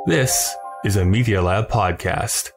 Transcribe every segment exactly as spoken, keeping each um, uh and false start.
This is a Media Lab podcast.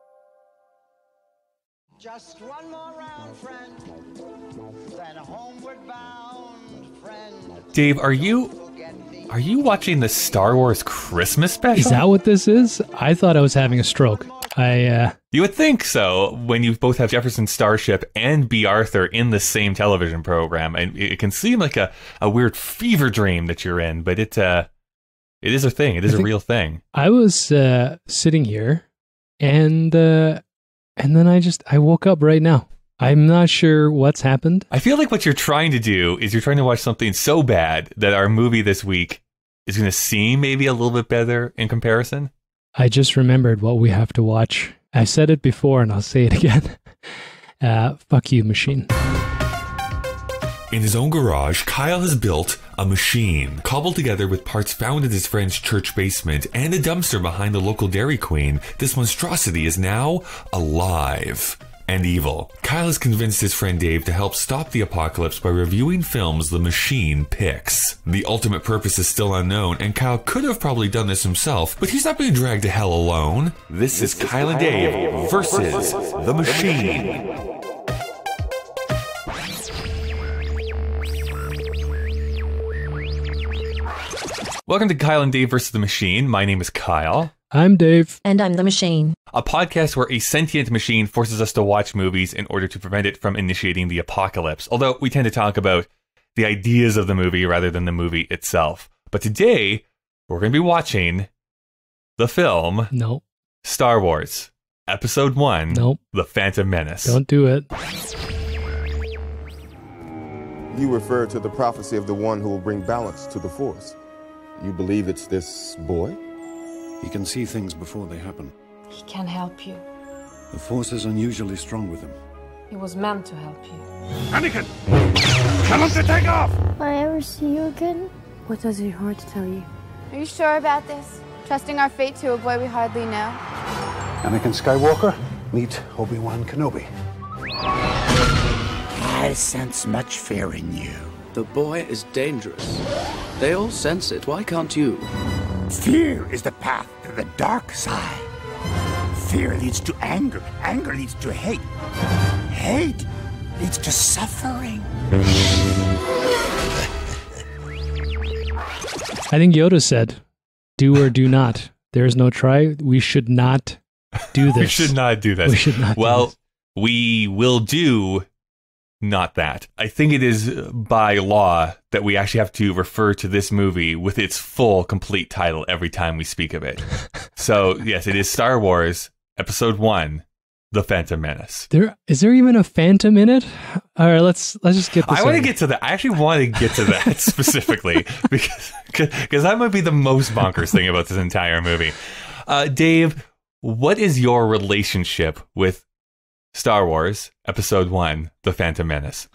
Just one more round, friend, then homeward bound, friend. Dave, are you are you watching the Star Wars Christmas special? Is that what this is? I thought I was having a stroke. I uh You would think so when you both have Jefferson Starship and B. Arthur in the same television program, and it can seem like a, a weird fever dream that you're in, but it uh it is a thing. It is a real thing. I was uh sitting here and uh and then I just I woke up right now. I'm not sure what's happened. I feel like what you're trying to do is you're trying to watch something so bad that our movie this week is going to seem maybe a little bit better in comparison. I just remembered what we have to watch. I said it before and I'll say it again. Uh, fuck you, machine. In his own garage, Kyle has built a machine, cobbled together with parts found in his friend's church basement and a dumpster behind the local Dairy Queen. This monstrosity is now alive and evil. Kyle has convinced his friend Dave to help stop the apocalypse by reviewing films the machine picks. The ultimate purpose is still unknown, and Kyle could have probably done this himself, but he's not being dragged to hell alone. This, this is, is Kyle and Dave, Dave versus, versus the machine. machine. Welcome to Kyle and Dave versus the Machine. My name is Kyle. I'm Dave. And I'm the machine. A podcast where a sentient machine forces us to watch movies in order to prevent it from initiating the apocalypse. Although we tend to talk about the ideas of the movie rather than the movie itself. But today, we're going to be watching the film Nope. Star Wars Episode one, Nope. The Phantom Menace. Don't do it. You refer to the prophecy of the one who will bring balance to the Force. You believe it's this boy? He can see things before they happen. He can help you. The Force is unusually strong with him. He was meant to help you. Anakin! Tell him to take off! Will I ever see you again? What does your heart tell you? Are you sure about this? Trusting our fate to a boy we hardly know? Anakin Skywalker, meet Obi-Wan Kenobi. I sense much fear in you. The boy is dangerous. They all sense it. Why can't you? Fear is the path to the dark side. Fear leads to anger. Anger leads to hate. Hate leads to suffering. I think Yoda said, do or do not. There is no try. We should not do this. we should not do this. We should not well, do this. we will do not that. I think it is by law that we actually have to refer to this movie with its full, complete title every time we speak of it. So, yes, it is Star Wars Episode one, The Phantom Menace. There is there even a phantom in it? All right, let's let's just get this I want to over. get to that. I actually want to get to that specifically because because that might be the most bonkers thing about this entire movie. Uh, Dave, what is your relationship with Star Wars Episode one, The Phantom Menace?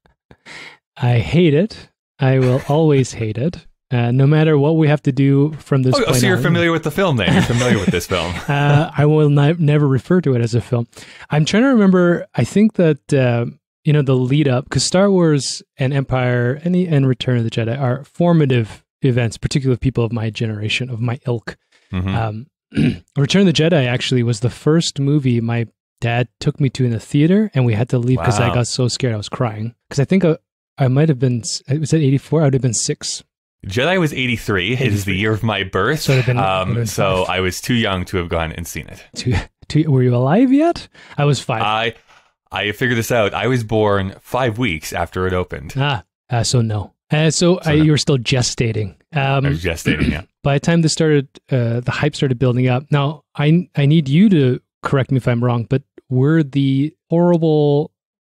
I hate it. I will always hate it. Uh, no matter what we have to do from this oh, point so you're on. familiar with the film then? You're familiar with this film. uh, I will not, never refer to it as a film. I'm trying to remember, I think that, uh, you know, the lead up, because Star Wars and Empire and, the, and Return of the Jedi are formative events, particularly with people of my generation, of my ilk. Mm-hmm. Um, Return of the Jedi actually was the first movie my dad took me to in the theater, and we had to leave because Wow. I got so scared I was crying. Because I think I, I might have been, was it eighty-four? I would have been six. Jedi was eighty-three. It is the year of my birth. So, been, um, so I was too young to have gone and seen it. Too, too, were you alive yet? I was five. I I figured this out. I was born five weeks after it opened. Ah, uh, so no. Uh, so So uh, no. you were still gestating. Um, I was gestating, yeah. By the time this started, uh, the hype started building up. Now, I I need you to correct me if I'm wrong, but were the horrible,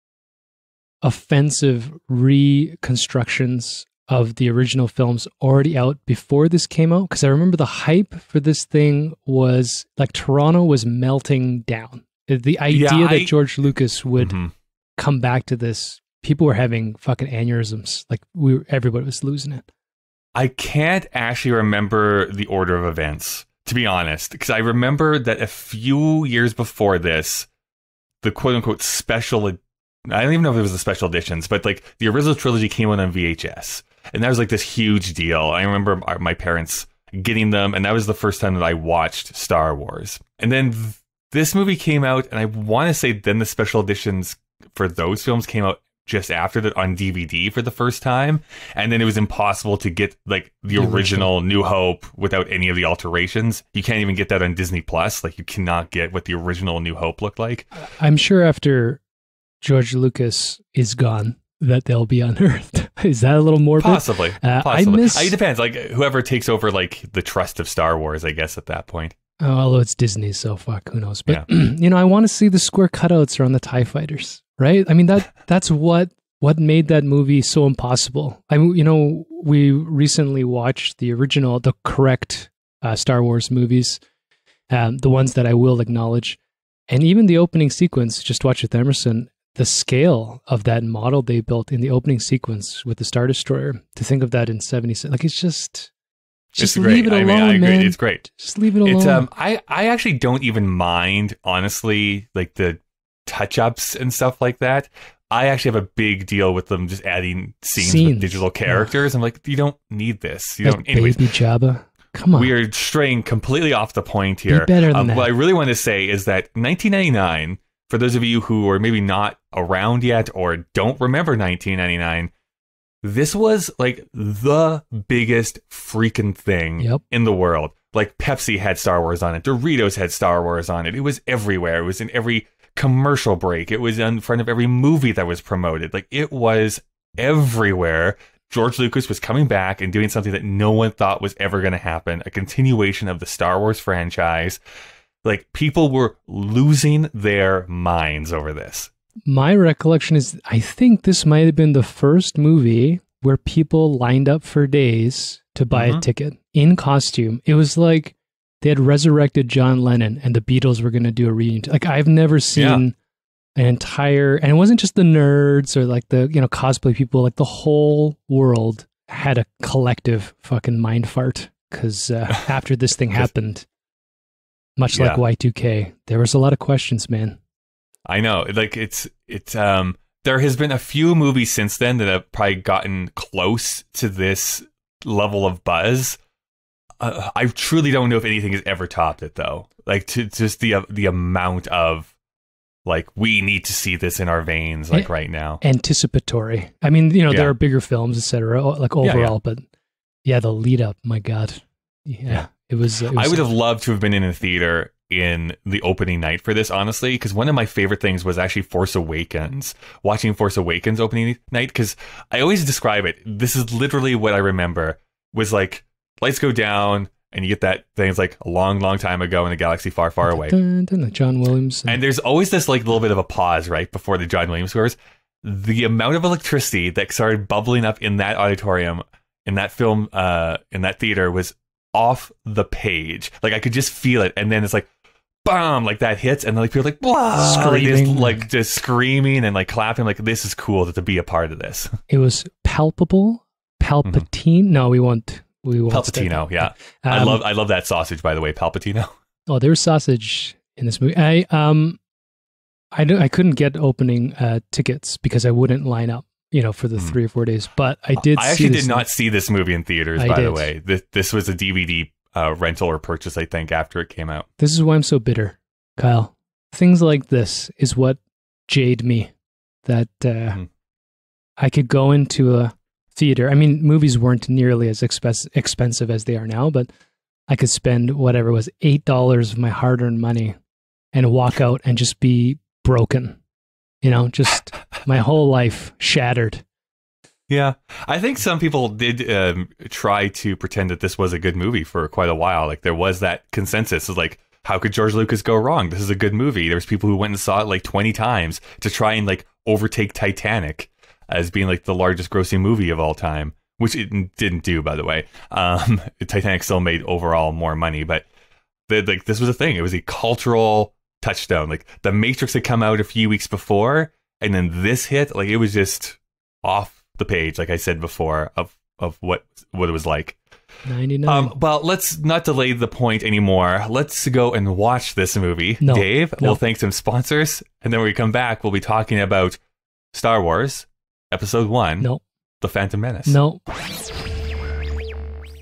offensive reconstructions of the original films already out before this came out? Because I remember the hype for this thing was like Toronto was melting down. The idea Yeah, I- that George Lucas would Mhm. come back to this, people were having fucking aneurysms. Like we, were, everybody was losing it. I can't actually remember the order of events, to be honest, because I remember that a few years before this, the quote-unquote special, I don't even know if it was the special editions, but like the original trilogy came out on V H S, and that was like this huge deal. I remember our, my parents getting them, and that was the first time that I watched Star Wars. And then th- this movie came out, and I want to say then the special editions for those films came out just after that on D V D for the first time, and then it was impossible to get like the, the original, original New Hope without any of the alterations. You can't even get that on Disney Plus. Like, you cannot get what the original New Hope looked like. I'm sure after George Lucas is gone that they'll be unearthed. Is that a little morbid? Possibly. Uh, Possibly. I miss... It depends. Like, whoever takes over like the trust of Star Wars, I guess, at that point. Oh, although it's Disney, so fuck, who knows? But yeah. you know, I want to see the square cutouts around the TIE fighters, right? I mean, that that's what what made that movie so impossible. I mean, you know, we recently watched the original, the correct uh, Star Wars movies, um, the ones that I will acknowledge, and even the opening sequence. Just watch with Emerson. The scale of that model they built in the opening sequence with the Star Destroyer. To think of that in seventy, like it's just. Just it's leave great. it alone, I mean, I agree. man. It's great. Just leave it alone. It's, um, I, I actually don't even mind, honestly, like the touch-ups and stuff like that. I actually have a big deal with them just adding scenes, Scenes. with digital characters. Yeah. I'm like, you don't need this. You like don't. Anyways, Baby Jabba. Come on. We are straying completely off the point here. Be better than um, that. What I really want to say is that nineteen ninety-nine, for those of you who are maybe not around yet or don't remember nineteen ninety-nine, this was like the biggest freaking thing yep. in the world. Like, Pepsi had Star Wars on it. Doritos had Star Wars on it. It was everywhere. It was in every commercial break. It was in front of every movie that was promoted. Like, it was everywhere. George Lucas was coming back and doing something that no one thought was ever going to happen. A continuation of the Star Wars franchise. Like, people were losing their minds over this. My recollection is, I think this might have been the first movie where people lined up for days to buy mm-hmm. a ticket in costume. It was like they had resurrected John Lennon and the Beatles were going to do a reunion. Like, I've never seen yeah. an entire, and it wasn't just the nerds or like the, you know, cosplay people, like the whole world had a collective fucking mind fart. Because uh, after this thing happened, much yeah. like Y two K, there was a lot of questions, man. I know, like it's it's um there has been a few movies since then that have probably gotten close to this level of buzz. Uh, I truly don't know if anything has ever topped it, though. Like, to just the uh, the amount of like, we need to see this in our veins, like right now. Anticipatory. I mean, you know, yeah. there are bigger films, et cetera, like overall, yeah, yeah. but yeah, the lead up, my God, yeah, yeah. It, was, it was. I would have loved to have been in a theater in the opening night for this, honestly, because one of my favorite things was actually Force Awakens, watching Force Awakens opening night, because I always describe it, this is literally what I remember, was like, lights go down, and you get that thing, it's like a long, long time ago in a galaxy far, far away. Dun, dun, dun, John Williams. And there's always this like little bit of a pause, right, before the John Williams scores. The amount of electricity that started bubbling up in that auditorium, in that film, uh, in that theater was off the page. Like, I could just feel it, and then it's like, bam, like that hits, and then like people are like, blah, screaming, like, like just screaming and like clapping, like, this is cool to be a part of this. It was palpable, Palpatine. Mm-hmm. No, we won't. We won't. Palpatino, yeah. Um, I love, I love that sausage, by the way, Palpatino. Oh, there was sausage in this movie. I um, I do, I couldn't get opening uh, tickets because I wouldn't line up, you know, for the mm. three or four days. But I did. I see actually this did not thing. see this movie in theaters. I by did. the way, this, this was a D V D uh, rental or purchase, I think, after it came out. This is why I'm so bitter, Kyle. Things like this is what jade me. That uh, mm. I could go into a theater. I mean, movies weren't nearly as expensive expensive as they are now, but I could spend whatever it was eight dollars of my hard-earned money and walk out and just be broken. You know, just my whole life shattered. Yeah, I think some people did um, try to pretend that this was a good movie for quite a while. Like, there was that consensus of like, how could George Lucas go wrong? This is a good movie. There was people who went and saw it like twenty times to try and like overtake Titanic as being like the largest grossing movie of all time, which it didn't do, by the way. Um, Titanic still made overall more money, but the, like this was a thing. It was a cultural touchstone. Like, The Matrix had come out a few weeks before, and then this hit. Like, it was just off the page, like I said before, of of what what it was like. ninety-nine. Um, well, let's not delay the point anymore. Let's go and watch this movie. No, Dave, no. we'll thank some sponsors, and then when we come back, we'll be talking about Star Wars Episode one, no. The Phantom Menace. No.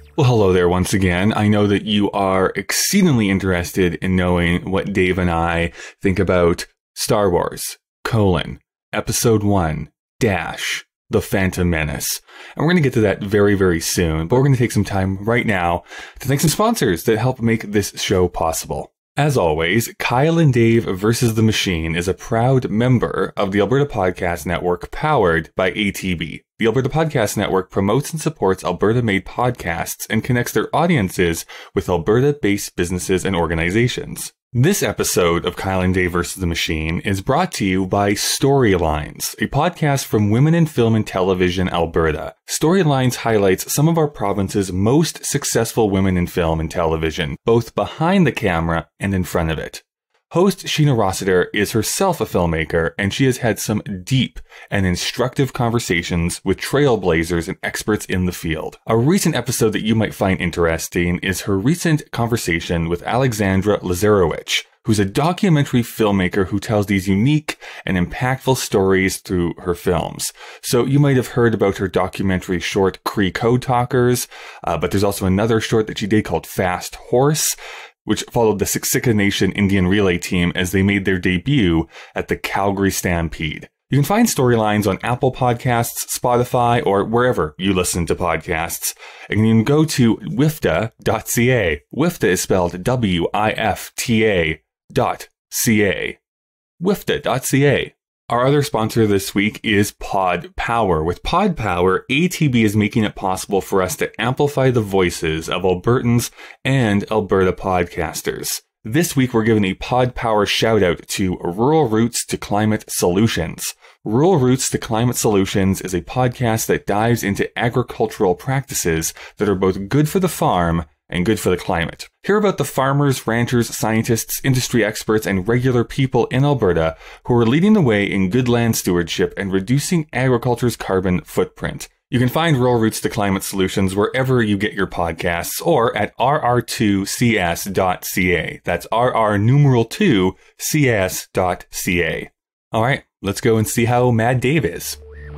Well, hello there once again. I know that you are exceedingly interested in knowing what Dave and I think about Star Wars, colon, Episode one, dash, The Phantom Menace. And we're going to get to that very, very soon, but we're going to take some time right now to thank some sponsors that help make this show possible. As always, Kyle and Dave versus the Machine is a proud member of the Alberta Podcast Network, powered by A T B. The Alberta Podcast Network promotes and supports Alberta-made podcasts and connects their audiences with Alberta-based businesses and organizations. This episode of Kyle and Dave versus the Machine is brought to you by Storylines, a podcast from Women in Film and Television Alberta. Storylines highlights some of our province's most successful women in film and television, both behind the camera and in front of it. Host Sheena Rossiter is herself a filmmaker, and she has had some deep and instructive conversations with trailblazers and experts in the field. A recent episode that you might find interesting is her recent conversation with Alexandra Lazarowicz, who's a documentary filmmaker who tells these unique and impactful stories through her films. So you might have heard about her documentary short Cree Code Talkers, uh, but there's also another short that she did called Fast Horse, which followed the Siksika Nation Indian Relay Team as they made their debut at the Calgary Stampede. You can find Storylines on Apple Podcasts, Spotify, or wherever you listen to podcasts. And you can go to wifta dot c a. Wifta is spelled W I F T A dot C A. wifta dot c a. Our other sponsor this week is Pod Power. With Pod Power, A T B is making it possible for us to amplify the voices of Albertans and Alberta podcasters. This week, we're giving a Pod Power shout out to Rural Roots to Climate Solutions. Rural Roots to Climate Solutions is a podcast that dives into agricultural practices that are both good for the farm and good for the climate. Hear about the farmers, ranchers, scientists, industry experts, and regular people in Alberta who are leading the way in good land stewardship and reducing agriculture's carbon footprint. You can find Rural Roots to Climate Solutions wherever you get your podcasts or at r r two c s dot c a. That's R R numeral two C S dot C A. All right, let's go and see how mad Dave is.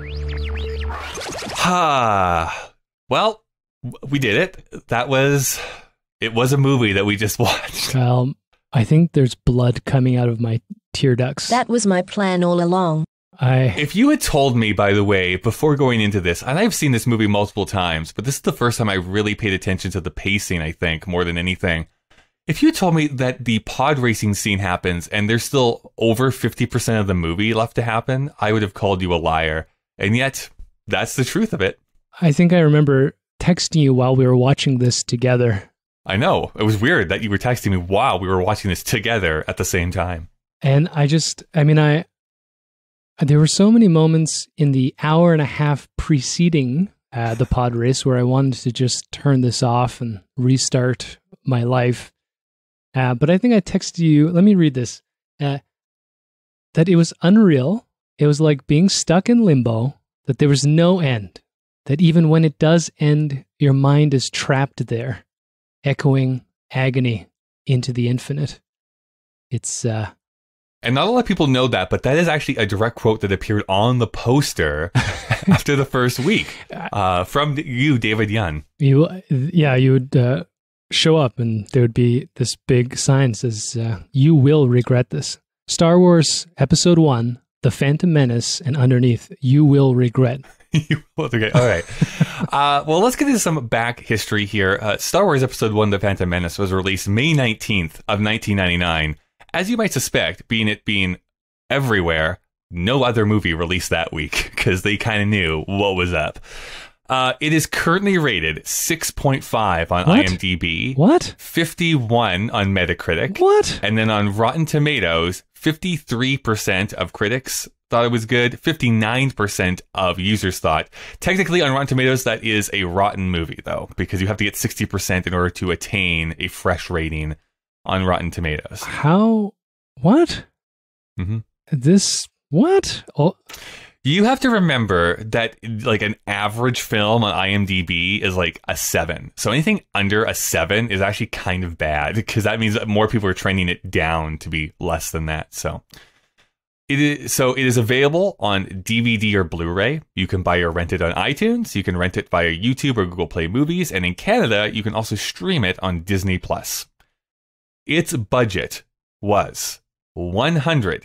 Ha! Well, we did it. That was, it was a movie that we just watched. Kyle, I think there's blood coming out of my tear ducts. That was my plan all along. I. If you had told me, by the way, before going into this, and I've seen this movie multiple times, but this is the first time I really paid attention to the pacing, I think, more than anything. If you had told me that the pod racing scene happens and there's still over fifty percent of the movie left to happen, I would have called you a liar. And yet, that's the truth of it. I think I remember texting you while we were watching this together. I know. It was weird that you were texting me while we were watching this together at the same time. And I just, I mean, I, there were so many moments in the hour and a half preceding uh, the pod race where I wanted to just turn this off and restart my life. Uh, but I think I texted you, let me read this, uh, that it was unreal. It was like being stuck in limbo, that there was no end. That even when it does end, your mind is trapped there, echoing agony into the infinite. It's, uh... And not a lot of people know that, but that is actually a direct quote that appeared on the poster after the first week, uh, from you, David Yun. You, yeah, you would uh, show up and there would be this big sign that says, uh, you will regret this. Star Wars Episode one, The Phantom Menace, and underneath, you will regret. Okay, all right. Uh, well, let's get into some back history here. Uh, Star Wars Episode one, The Phantom Menace was released May nineteenth of nineteen ninety-nine. As you might suspect, being it being everywhere, no other movie released that week because they kind of knew what was up. Uh, it is currently rated six point five on What? IMDb. What? fifty-one on Metacritic. What? And then on Rotten Tomatoes, fifty-three percent of critics thought it was good. fifty-nine percent of users thought. Technically, on Rotten Tomatoes, that is a rotten movie, though, because you have to get sixty percent in order to attain a fresh rating on Rotten Tomatoes. How? What? Mm-hmm. This? What? Oh. You have to remember that like an average film on IMDb is like a seven. So anything under a seven is actually kind of bad because that means that more people are trending it down to be less than that. So It is, so it is available on D V D or Blu-ray. You can buy or rent it on iTunes. You can rent it via YouTube or Google Play Movies. And in Canada, you can also stream it on Disney Plus. Its budget was one hundred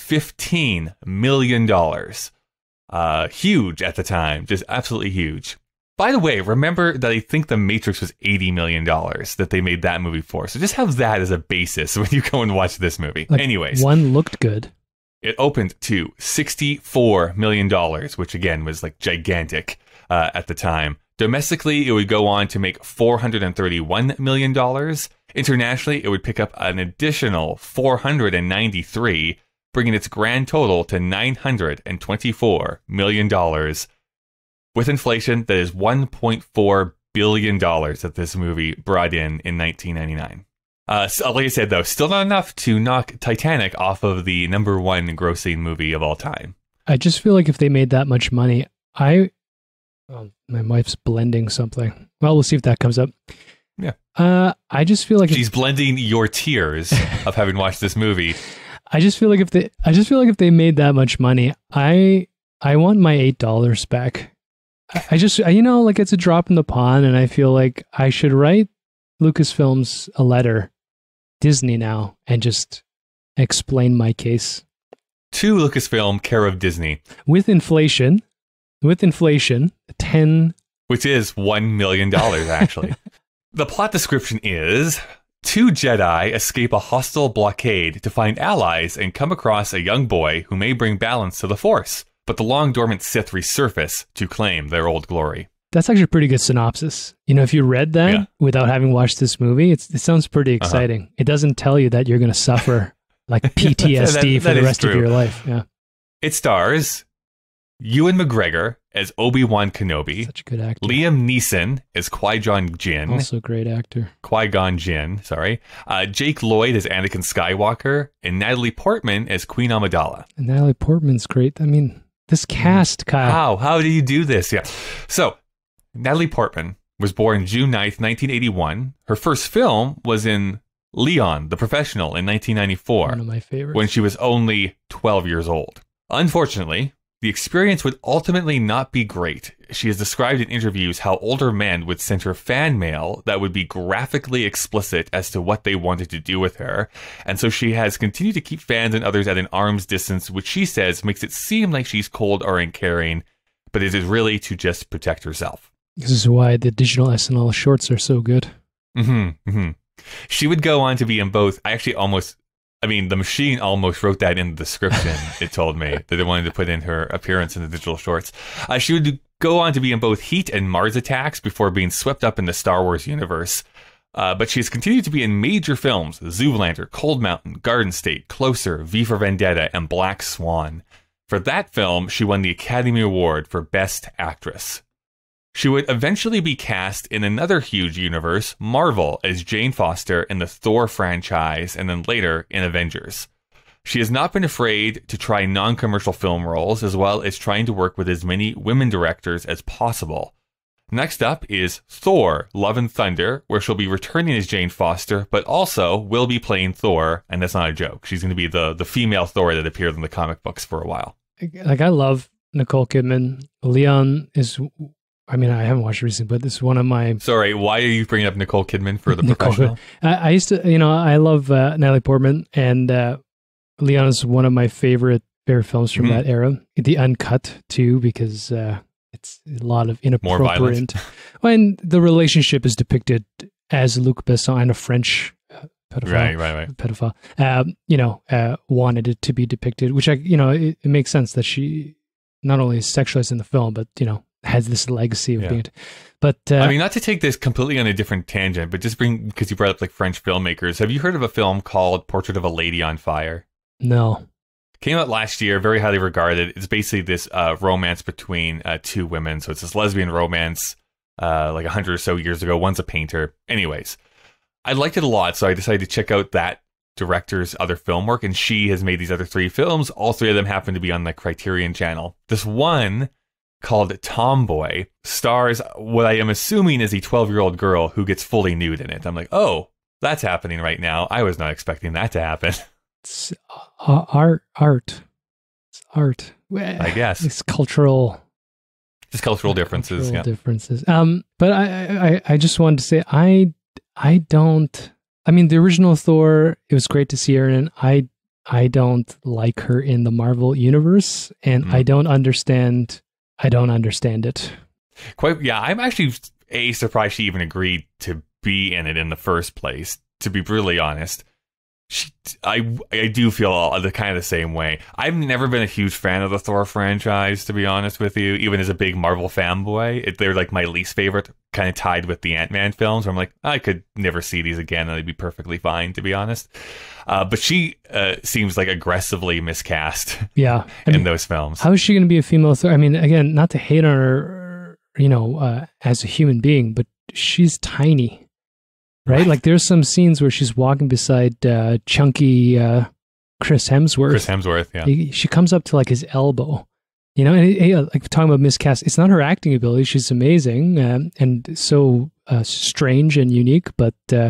fifteen million dollars. Uh, huge at the time. Just absolutely huge. By the way, remember that I think The Matrix was eighty million dollars that they made that movie for. So just have that as a basis when you go and watch this movie. Like, anyways. One looked good. It opened to sixty-four million dollars, which again was like gigantic uh, at the time. Domestically, it would go on to make four hundred thirty-one million dollars. Internationally, it would pick up an additional four hundred ninety-three, bringing its grand total to nine hundred twenty-four million dollars. With inflation, that is one point four billion dollars that this movie brought in in nineteen ninety-nine. Uh, so, like I said, though, still not enough to knock Titanic off of the number one grossing movie of all time. I just feel like if they made that much money, I... Oh, my wife's blending something. Well, we'll see if that comes up. Yeah. Uh, I just feel like... She's if, blending your tears of having watched this movie. I just feel like if they... I just feel like if they made that much money, I I want my eight dollars back. I, I just... I, you know, like it's a drop in the pond, and I feel like I should write Lucasfilms a letter, Disney now, and just explain my case. To Lucasfilm, care of Disney. With inflation, with inflation, ten... Which is one million dollars, actually. The plot description is... Two Jedi escape a hostile blockade to find allies and come across a young boy who may bring balance to the Force, but the long-dormant Sith resurface to claim their old glory. That's actually a pretty good synopsis. You know, if you read that yeah. without having watched this movie, it's, it sounds pretty exciting. Uh-huh. It doesn't tell you that you're going to suffer like P T S D that, that, for the rest true. of your life. Yeah. It stars Ewan McGregor as Obi-Wan Kenobi. Such a good actor. Liam Neeson as Qui-Gon Jinn. Also a great actor. Qui-Gon Jinn, sorry. Uh, Jake Lloyd as Anakin Skywalker. And Natalie Portman as Queen Amidala. And Natalie Portman's great. I mean, this cast, Kyle. How? How do you do this? Yeah. So, Natalie Portman was born June ninth, nineteen eighty-one. Her first film was in Leon, the Professional, in nineteen ninety-four. One of my favorites. When she was only twelve years old. Unfortunately, the experience would ultimately not be great. She has described in interviews how older men would send her fan mail that would be graphically explicit as to what they wanted to do with her. And so she has continued to keep fans and others at an arm's distance, which she says makes it seem like she's cold or uncaring, but it is really to just protect herself. This is why the digital S N L shorts are so good. Mm-hmm, mm-hmm. She would go on to be in both. I actually almost, I mean, the machine almost wrote that in the description. It told me that it wanted to put in her appearance in the digital shorts. Uh, she would go on to be in both Heat and Mars Attacks before being swept up in the Star Wars universe. Uh, but she has continued to be in major films: Zoolander, Cold Mountain, Garden State, Closer, V for Vendetta, and Black Swan. For that film, she won the Academy Award for Best Actress. She would eventually be cast in another huge universe, Marvel, as Jane Foster in the Thor franchise, and then later in Avengers. She has not been afraid to try non-commercial film roles, as well as trying to work with as many women directors as possible. Next up is Thor, Love and Thunder, where she'll be returning as Jane Foster, but also will be playing Thor, and that's not a joke. She's going to be the, the female Thor that appeared in the comic books for a while. Like, I love Nicole Kidman. Leon is... I mean, I haven't watched it recently, but this is one of my... Sorry, why are you bringing up Nicole Kidman for The Professional? I, I used to, you know, I love uh, Natalie Portman, and uh, Leon is one of my favorite favorite films from mm-hmm. that era. The Uncut, too, because uh, it's a lot of inappropriate... More violent. Well, and the relationship is depicted as Luc Besson and a French uh, pedophile. Right, right, right. Pedophile, uh, you know, uh, wanted it to be depicted, which, I, you know, it, it makes sense that she not only is sexualized in the film, but, you know, has this legacy of yeah. being, but uh, I mean, not to take this completely on a different tangent, but just bring, because you brought up like French filmmakers. Have you heard of a film called Portrait of a Lady on Fire? No. Came out last year, very highly regarded. It's basically this uh, romance between uh, two women. So it's this lesbian romance, uh, like a hundred or so years ago. One's a painter. Anyways, I liked it a lot, so I decided to check out that director's other film work, and she has made these other three films. All three of them happen to be on the Criterion Channel. This one, called Tomboy, stars what I am assuming is a twelve-year-old girl who gets fully nude in it. I'm like, oh, that's happening right now. I was not expecting that to happen. It's uh, art, art. It's art. I guess. It's cultural. Just cultural differences. Cultural yeah. differences. Um, but I, I, I just wanted to say, I, I don't, I mean, the original Thor, it was great to see her in. I, I don't like her in the Marvel universe, and mm. I don't understand, I don't understand it. Quite, yeah, I'm actually a surprised she even agreed to be in it in the first place, to be brutally honest. She, I, I do feel the kind of the same way. I've never been a huge fan of the Thor franchise, to be honest with you, even as a big Marvel fanboy. It, they're like my least favorite, kind of tied with the Ant-Man films, where I'm like, I could never see these again, and they'd be perfectly fine, to be honest. Uh, but she uh, seems like aggressively miscast yeah, I in mean, those films. How is she going to be a female Thor? I mean, again, not to hate on her, you know, uh, as a human being, but she's tiny. Right? right? Like there's some scenes where she's walking beside uh, chunky uh, Chris Hemsworth. Chris Hemsworth, yeah. He, she comes up to like his elbow, you know, and it, it, like talking about miscast, it's not her acting ability. She's amazing um, and so uh, strange and unique, but uh,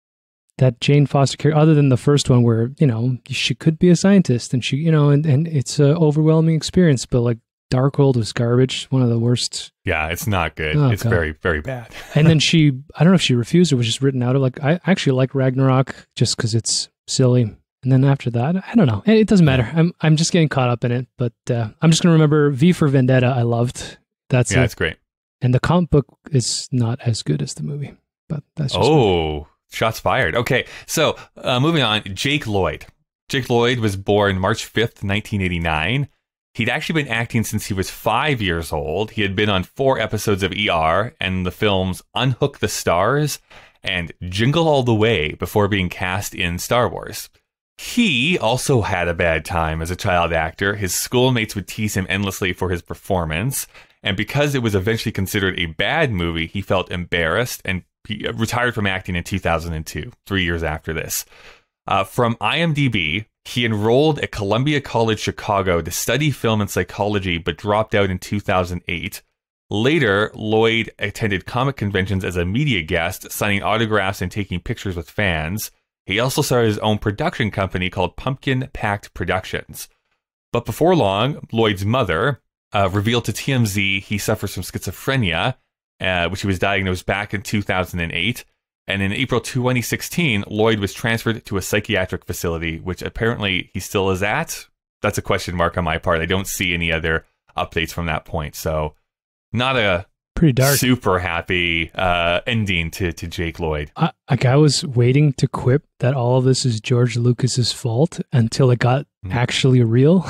that Jane Foster character, other than the first one where, you know, she could be a scientist and she, you know, and, and it's an overwhelming experience, but like Darkhold was garbage, one of the worst. Yeah, it's not good. Oh, it's God. very, very bad. And then she, I don't know if she refused or was just written out of like, I actually like Ragnarok just because it's silly. And then after that, I don't know. It doesn't matter. I'm I'm just getting caught up in it. But uh, I'm just going to remember V for Vendetta. I loved. That's yeah, it. it's great. And the comic book is not as good as the movie. But that's just oh, me. Shots fired. Okay, so uh, moving on. Jake Lloyd. Jake Lloyd was born March fifth, nineteen eighty-nine. He'd actually been acting since he was five years old. He had been on four episodes of E R and the films Unhook the Stars and Jingle All the Way before being cast in Star Wars. He also had a bad time as a child actor. His schoolmates would tease him endlessly for his performance. And because it was eventually considered a bad movie, he felt embarrassed and he retired from acting in two thousand two, three years after this. Uh, from IMDb, he enrolled at Columbia College Chicago to study film and psychology, but dropped out in two thousand eight. Later, Lloyd attended comic conventions as a media guest, signing autographs and taking pictures with fans. He also started his own production company called Pumpkin Pact Productions. But before long, Lloyd's mother uh, revealed to T M Z he suffers from schizophrenia, uh, which he was diagnosed back in two thousand eight. And in April twenty sixteen, Lloyd was transferred to a psychiatric facility, which apparently he still is at. That's a question mark on my part. I don't see any other updates from that point. So not a pretty dark, super happy uh, ending to, to Jake Lloyd. I, like I was waiting to quip that all of this is George Lucas's fault until it got mm. actually real.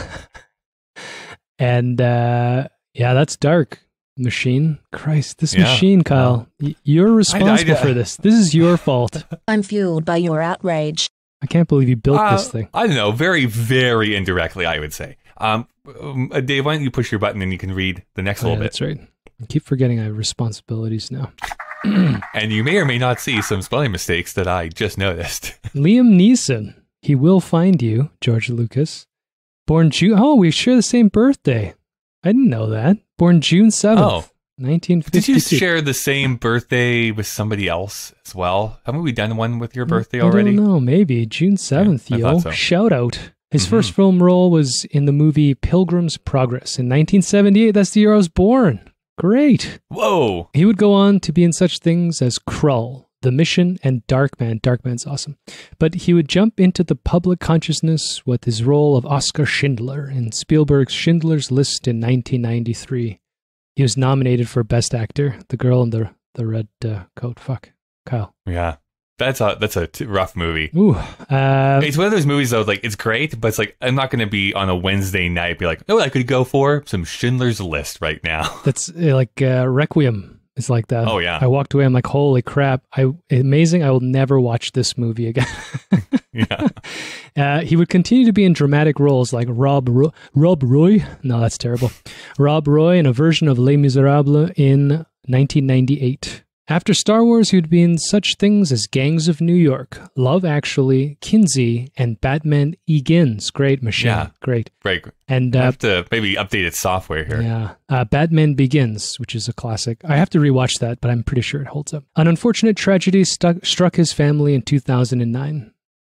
and uh, yeah, that's dark. Machine, Christ, this yeah. machine, Kyle. Y- you're responsible I, I, I, for this. This is your fault. I'm fueled by your outrage. I can't believe you built uh, this thing. I don't know, very, very indirectly, I would say. Um, um, Dave, why don't you push your button and you can read the next oh, little yeah, bit? That's right. I keep forgetting I have responsibilities now. And you may or may not see some spelling mistakes that I just noticed. Liam Neeson. He will find you, George Lucas. Born June. Oh, we share the same birthday. I didn't know that. Born June seventh, oh. nineteen fifty-two. Did you share the same birthday with somebody else as well? Haven't we done one with your birthday already? I don't know. Maybe. June seventh, yeah, yo. So. Shout out. His mm-hmm. first film role was in the movie Pilgrim's Progress in nineteen seventy-eight. That's the year I was born. Great. Whoa. He would go on to be in such things as Krull, The Mission, and Darkman. Darkman's awesome. But he would jump into the public consciousness with his role of Oskar Schindler in Spielberg's Schindler's List in nineteen ninety-three. He was nominated for Best Actor, the girl in the the red uh, coat. Fuck. Kyle. Yeah. That's a that's a t- rough movie. Ooh, uh, it's one of those movies though. Like it's great, but it's like I'm not going to be on a Wednesday night be like, oh, I could go for some Schindler's List right now. That's uh, like uh, Requiem. It's like that. Oh yeah. I walked away. I'm like, holy crap! I amazing. I will never watch this movie again. yeah. Uh, he would continue to be in dramatic roles like Rob Ro- Rob Roy. No, that's terrible. Rob Roy in a version of Les Miserables in nineteen ninety-eight. After Star Wars, he would be in such things as Gangs of New York, Love Actually, Kinsey, and Batman Begins. Great machine. Yeah. Great. Great. And uh, I have to maybe update its software here. Yeah. Uh, Batman Begins, which is a classic. I have to rewatch that, but I'm pretty sure it holds up. An unfortunate tragedy stuck, struck his family in two thousand nine.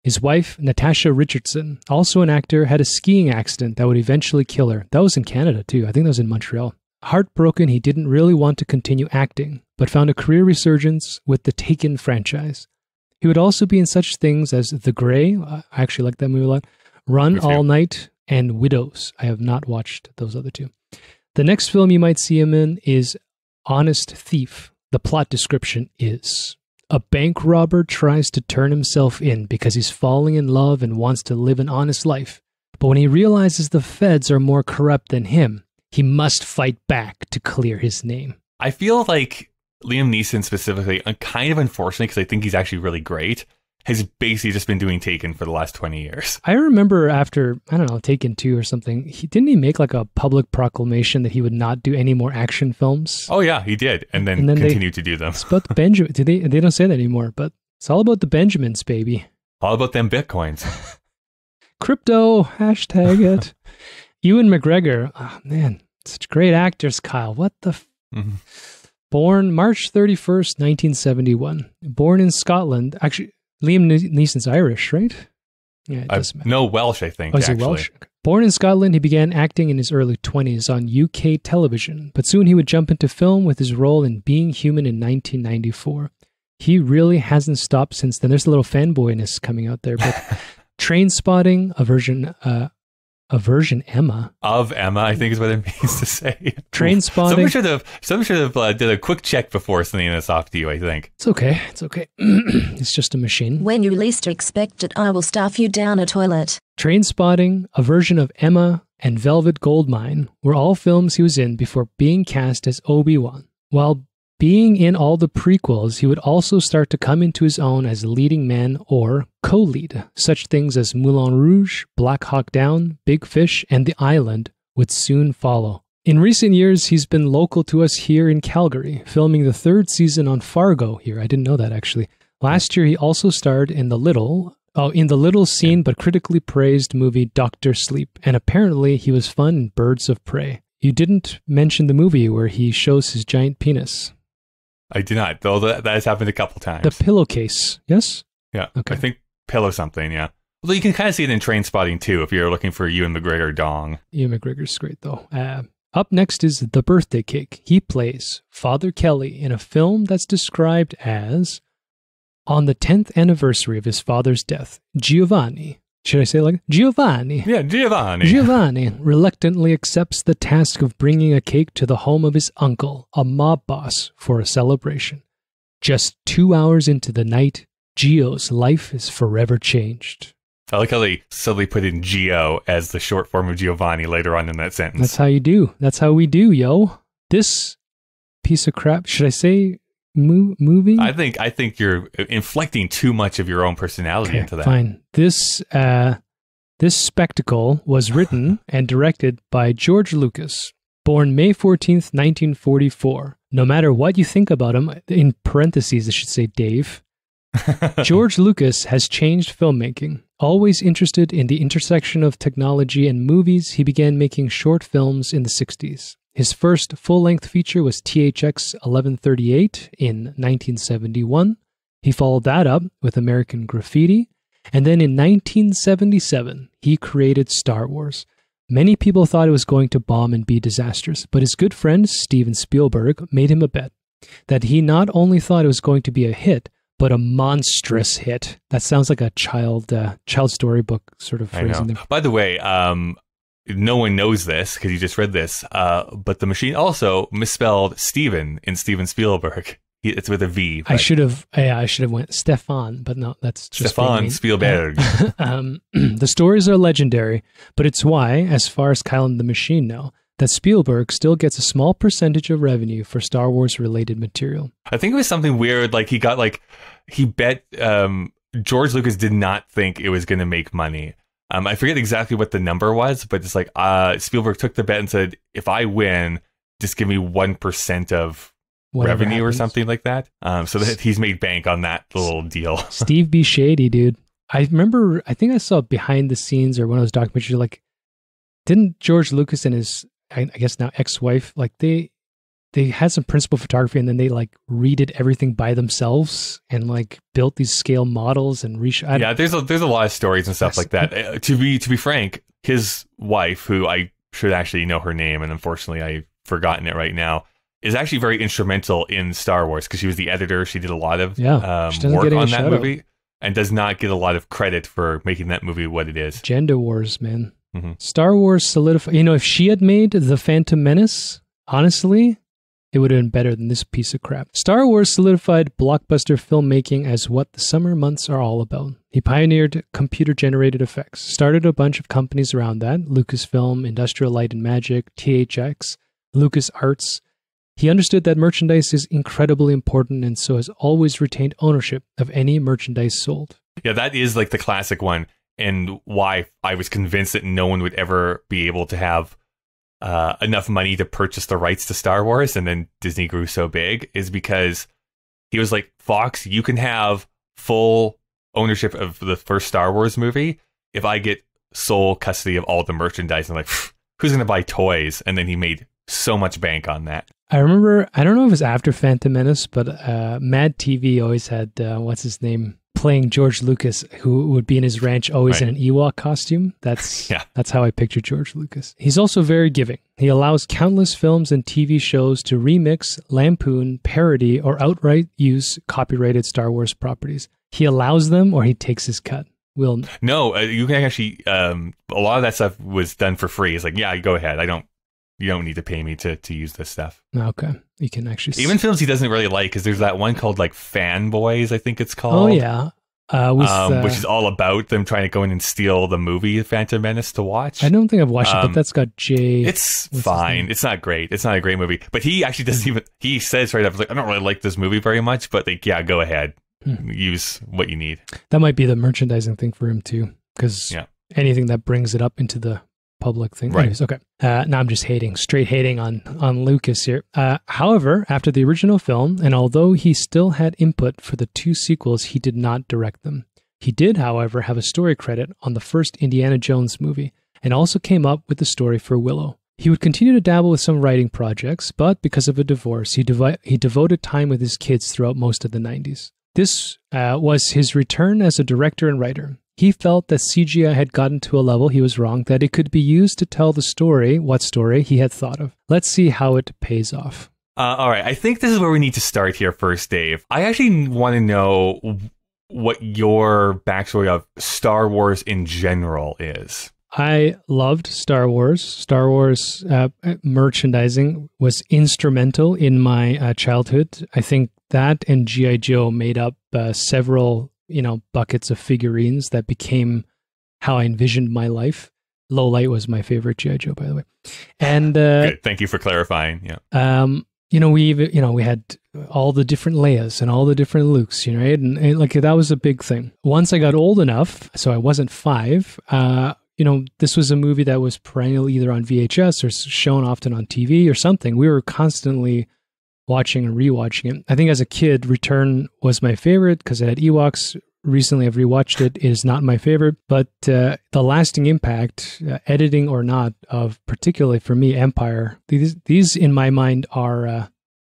His wife, Natasha Richardson, also an actor, had a skiing accident that would eventually kill her. That was in Canada, too. I think that was in Montreal. Heartbroken, he didn't really want to continue acting, but found a career resurgence with the Taken franchise. He would also be in such things as The Grey, I actually like that movie a lot, Run All Night, and Widows. I have not watched those other two. The next film you might see him in is Honest Thief. The plot description is: a bank robber tries to turn himself in because he's falling in love and wants to live an honest life. But when he realizes the feds are more corrupt than him, he must fight back to clear his name. I feel like Liam Neeson specifically, uh, kind of unfortunately, because I think he's actually really great, has basically just been doing Taken for the last twenty years. I remember after, I don't know, Taken two or something, he didn't he make like a public proclamation that he would not do any more action films? Oh yeah, he did, and then, and then continued they, to do them. It's about the Benjamin. Did they? They don't say that anymore, but it's all about the Benjamins, baby. All about them bitcoins. Crypto, hashtag it. Ewan McGregor, oh man, such great actors, Kyle. What the? F- mm-hmm. Born March thirty-first, nineteen seventy-one. Born in Scotland. Actually, Liam Neeson's Irish, right? Yeah, it doesn't matter. No, Welsh, I think. Oh, is he actually. Welsh? Okay. Born in Scotland, he began acting in his early twenties on U K television, but soon he would jump into film with his role in Being Human in nineteen ninety-four. He really hasn't stopped since then. There's a little fanboyness coming out there, but Train Spotting, a version, uh, a version Emma of Emma, I think is what it means to say. Train Spotting. Someone should have, someone should have uh, did a quick check before sending this off to you. I think it's okay. It's okay. It's just a machine. When you least expect it, I will stuff you down a toilet. Train Spotting, a version of Emma, and Velvet Goldmine were all films he was in before being cast as Obi-Wan. While being in all the prequels, he would also start to come into his own as leading man or co-lead. Such things as Moulin Rouge, Black Hawk Down, Big Fish, and The Island would soon follow. In recent years, he's been local to us here in Calgary, filming the third season on Fargo here. I didn't know that, actually. Last year, he also starred in the little, oh, in the little seen but critically praised movie Doctor Sleep, and apparently he was fun in Birds of Prey. You didn't mention the movie where he shows his giant penis. I did not, though that, that has happened a couple times. The Pillowcase, yes? Yeah, okay. I think Pillow something, yeah. Although you can kind of see it in Train Spotting, too, if you're looking for Ewan McGregor dong. Ewan McGregor's great, though. Uh, up next is The Birthday Cake. He plays Father Kelly in a film that's described as, on the tenth anniversary of his father's death, Giovanni, should I say it like Giovanni? Yeah, Giovanni. Giovanni reluctantly accepts the task of bringing a cake to the home of his uncle, a mob boss, for a celebration. Just two hours into the night, Gio's life is forever changed. I like how they suddenly put in Gio as the short form of Giovanni later on in that sentence. That's how you do. That's how we do, yo. This piece of crap, should I say mo- movie? I think I think you're inflecting too much of your own personality okay, into that. Fine. This uh, this spectacle was written and directed by George Lucas, born May fourteenth, nineteen forty-four. No matter what you think about him, in parentheses, I should say Dave, George Lucas has changed filmmaking. Always interested in the intersection of technology and movies, he began making short films in the sixties. His first full-length feature was T H X eleven thirty-eight in nineteen seventy-one. He followed that up with American Graffiti. And then in nineteen seventy-seven, he created Star Wars. Many people thought it was going to bomb and be disastrous, but his good friend Steven Spielberg made him a bet that he not only thought it was going to be a hit, but a monstrous hit. That sounds like a child uh, child storybook sort of phrasing there. By the way, um, no one knows this because you just read this, uh, but the machine also misspelled Steven in Steven Spielberg. He, it's with a V. I should have, yeah, I should have went Stefan, but no, that's just Stefan Spielberg. Uh, um, the stories are legendary, but it's why, as far as Kyle and the Machine know, that Spielberg still gets a small percentage of revenue for Star Wars related material. I think it was something weird. Like he got like, he bet um, George Lucas did not think it was going to make money. Um, I forget exactly what the number was, but it's like uh, Spielberg took the bet and said, if I win, just give me one percent of Whatever revenue happens. Or something like that. Um, so that he's made bank on that little deal. Steve B. Shady, dude. I remember, I think I saw behind the scenes or one of those documentaries, like, didn't George Lucas and his, I guess now ex-wife, like they they had some principal photography, and then they like redid everything by themselves and like built these scale models and reshot. Yeah, there's a, there's a lot of stories and stuff like that. Uh, to be to be frank, his wife, who I should actually know her name, and unfortunately I've forgotten it right now, is actually very instrumental in Star Wars because she was the editor. She did a lot of yeah, um, work on that movie, and does not get a lot of credit for making that movie what it is. Gender wars, man. Mm-hmm. Star Wars solidified. You know, if she had made The Phantom Menace, honestly, it would have been better than this piece of crap. Star Wars solidified blockbuster filmmaking as what the summer months are all about. He pioneered computer-generated effects, started a bunch of companies around that, Lucasfilm, Industrial Light and Magic, T H X, LucasArts. He understood that merchandise is incredibly important and so has always retained ownership of any merchandise sold. Yeah, that is like the classic one, and why I was convinced that no one would ever be able to have uh, enough money to purchase the rights to Star Wars, and then Disney grew so big, is because he was like, Fox, you can have full ownership of the first Star Wars movie if I get sole custody of all the merchandise. And like, who's going to buy toys? And then he made so much bank on that. I remember, I don't know if it was after Phantom Menace, but uh, Mad T V always had, uh, what's his name, playing George Lucas, who would be in his ranch always right. in an Ewok costume. That's yeah. that's how I picture George Lucas. He's also very giving. He allows countless films and T V shows to remix, lampoon, parody, or outright use copyrighted Star Wars properties. He allows them, or he takes his cut. Will no, uh, you can actually. Um, a lot of that stuff was done for free. It's like, yeah, go ahead. I don't. You don't need to pay me to to use this stuff. Okay, you can actually even films he doesn't really like, because there's that one called like Fanboys, I think it's called. Oh yeah, uh, with, um, uh, which is all about them trying to go in and steal the movie Phantom Menace to watch. I don't think I've watched um, it, but that's got Jay. It's fine. It's not great. It's not a great movie. But he actually doesn't even. He says right up, like, I don't really like this movie very much, but like, yeah, go ahead, hmm. use what you need. That might be the merchandising thing for him too, because yeah. anything that brings it up into the public thing. Right. Anyways, okay. Uh, now I'm just hating, straight hating on, on Lucas here. Uh, however, after the original film, and although he still had input for the two sequels, he did not direct them. He did, however, have a story credit on the first Indiana Jones movie, and also came up with the story for Willow. He would continue to dabble with some writing projects, but because of a divorce, he, devi- he devoted time with his kids throughout most of the nineties. This uh, was his return as a director and writer. He felt that C G I had gotten to a level he was wrong, that it could be used to tell the story, what story he had thought of. Let's see how it pays off. Uh, all right, I think this is where we need to start here first, Dave. I actually want to know what your backstory of Star Wars in general is. I loved Star Wars. Star Wars uh, merchandising was instrumental in my uh, childhood. I think that and G I Joe made up uh, several you know, buckets of figurines that became how I envisioned my life. Low Light was my favorite G I Joe, by the way. And uh, good. Thank you for clarifying. Yeah. Um, you know, we even, you know, we had all the different Leias and all the different Lukes, you know, right? And, and like that was a big thing. Once I got old enough, so I wasn't five. Uh, you know, this was a movie that was perennial either on V H S or shown often on T V or something. We were constantly watching and rewatching it. I think as a kid, Return was my favorite because it had Ewoks. Recently, I've rewatched it. It is not my favorite, but uh, the lasting impact, uh, editing or not, of particularly for me, Empire. These, these in my mind are uh,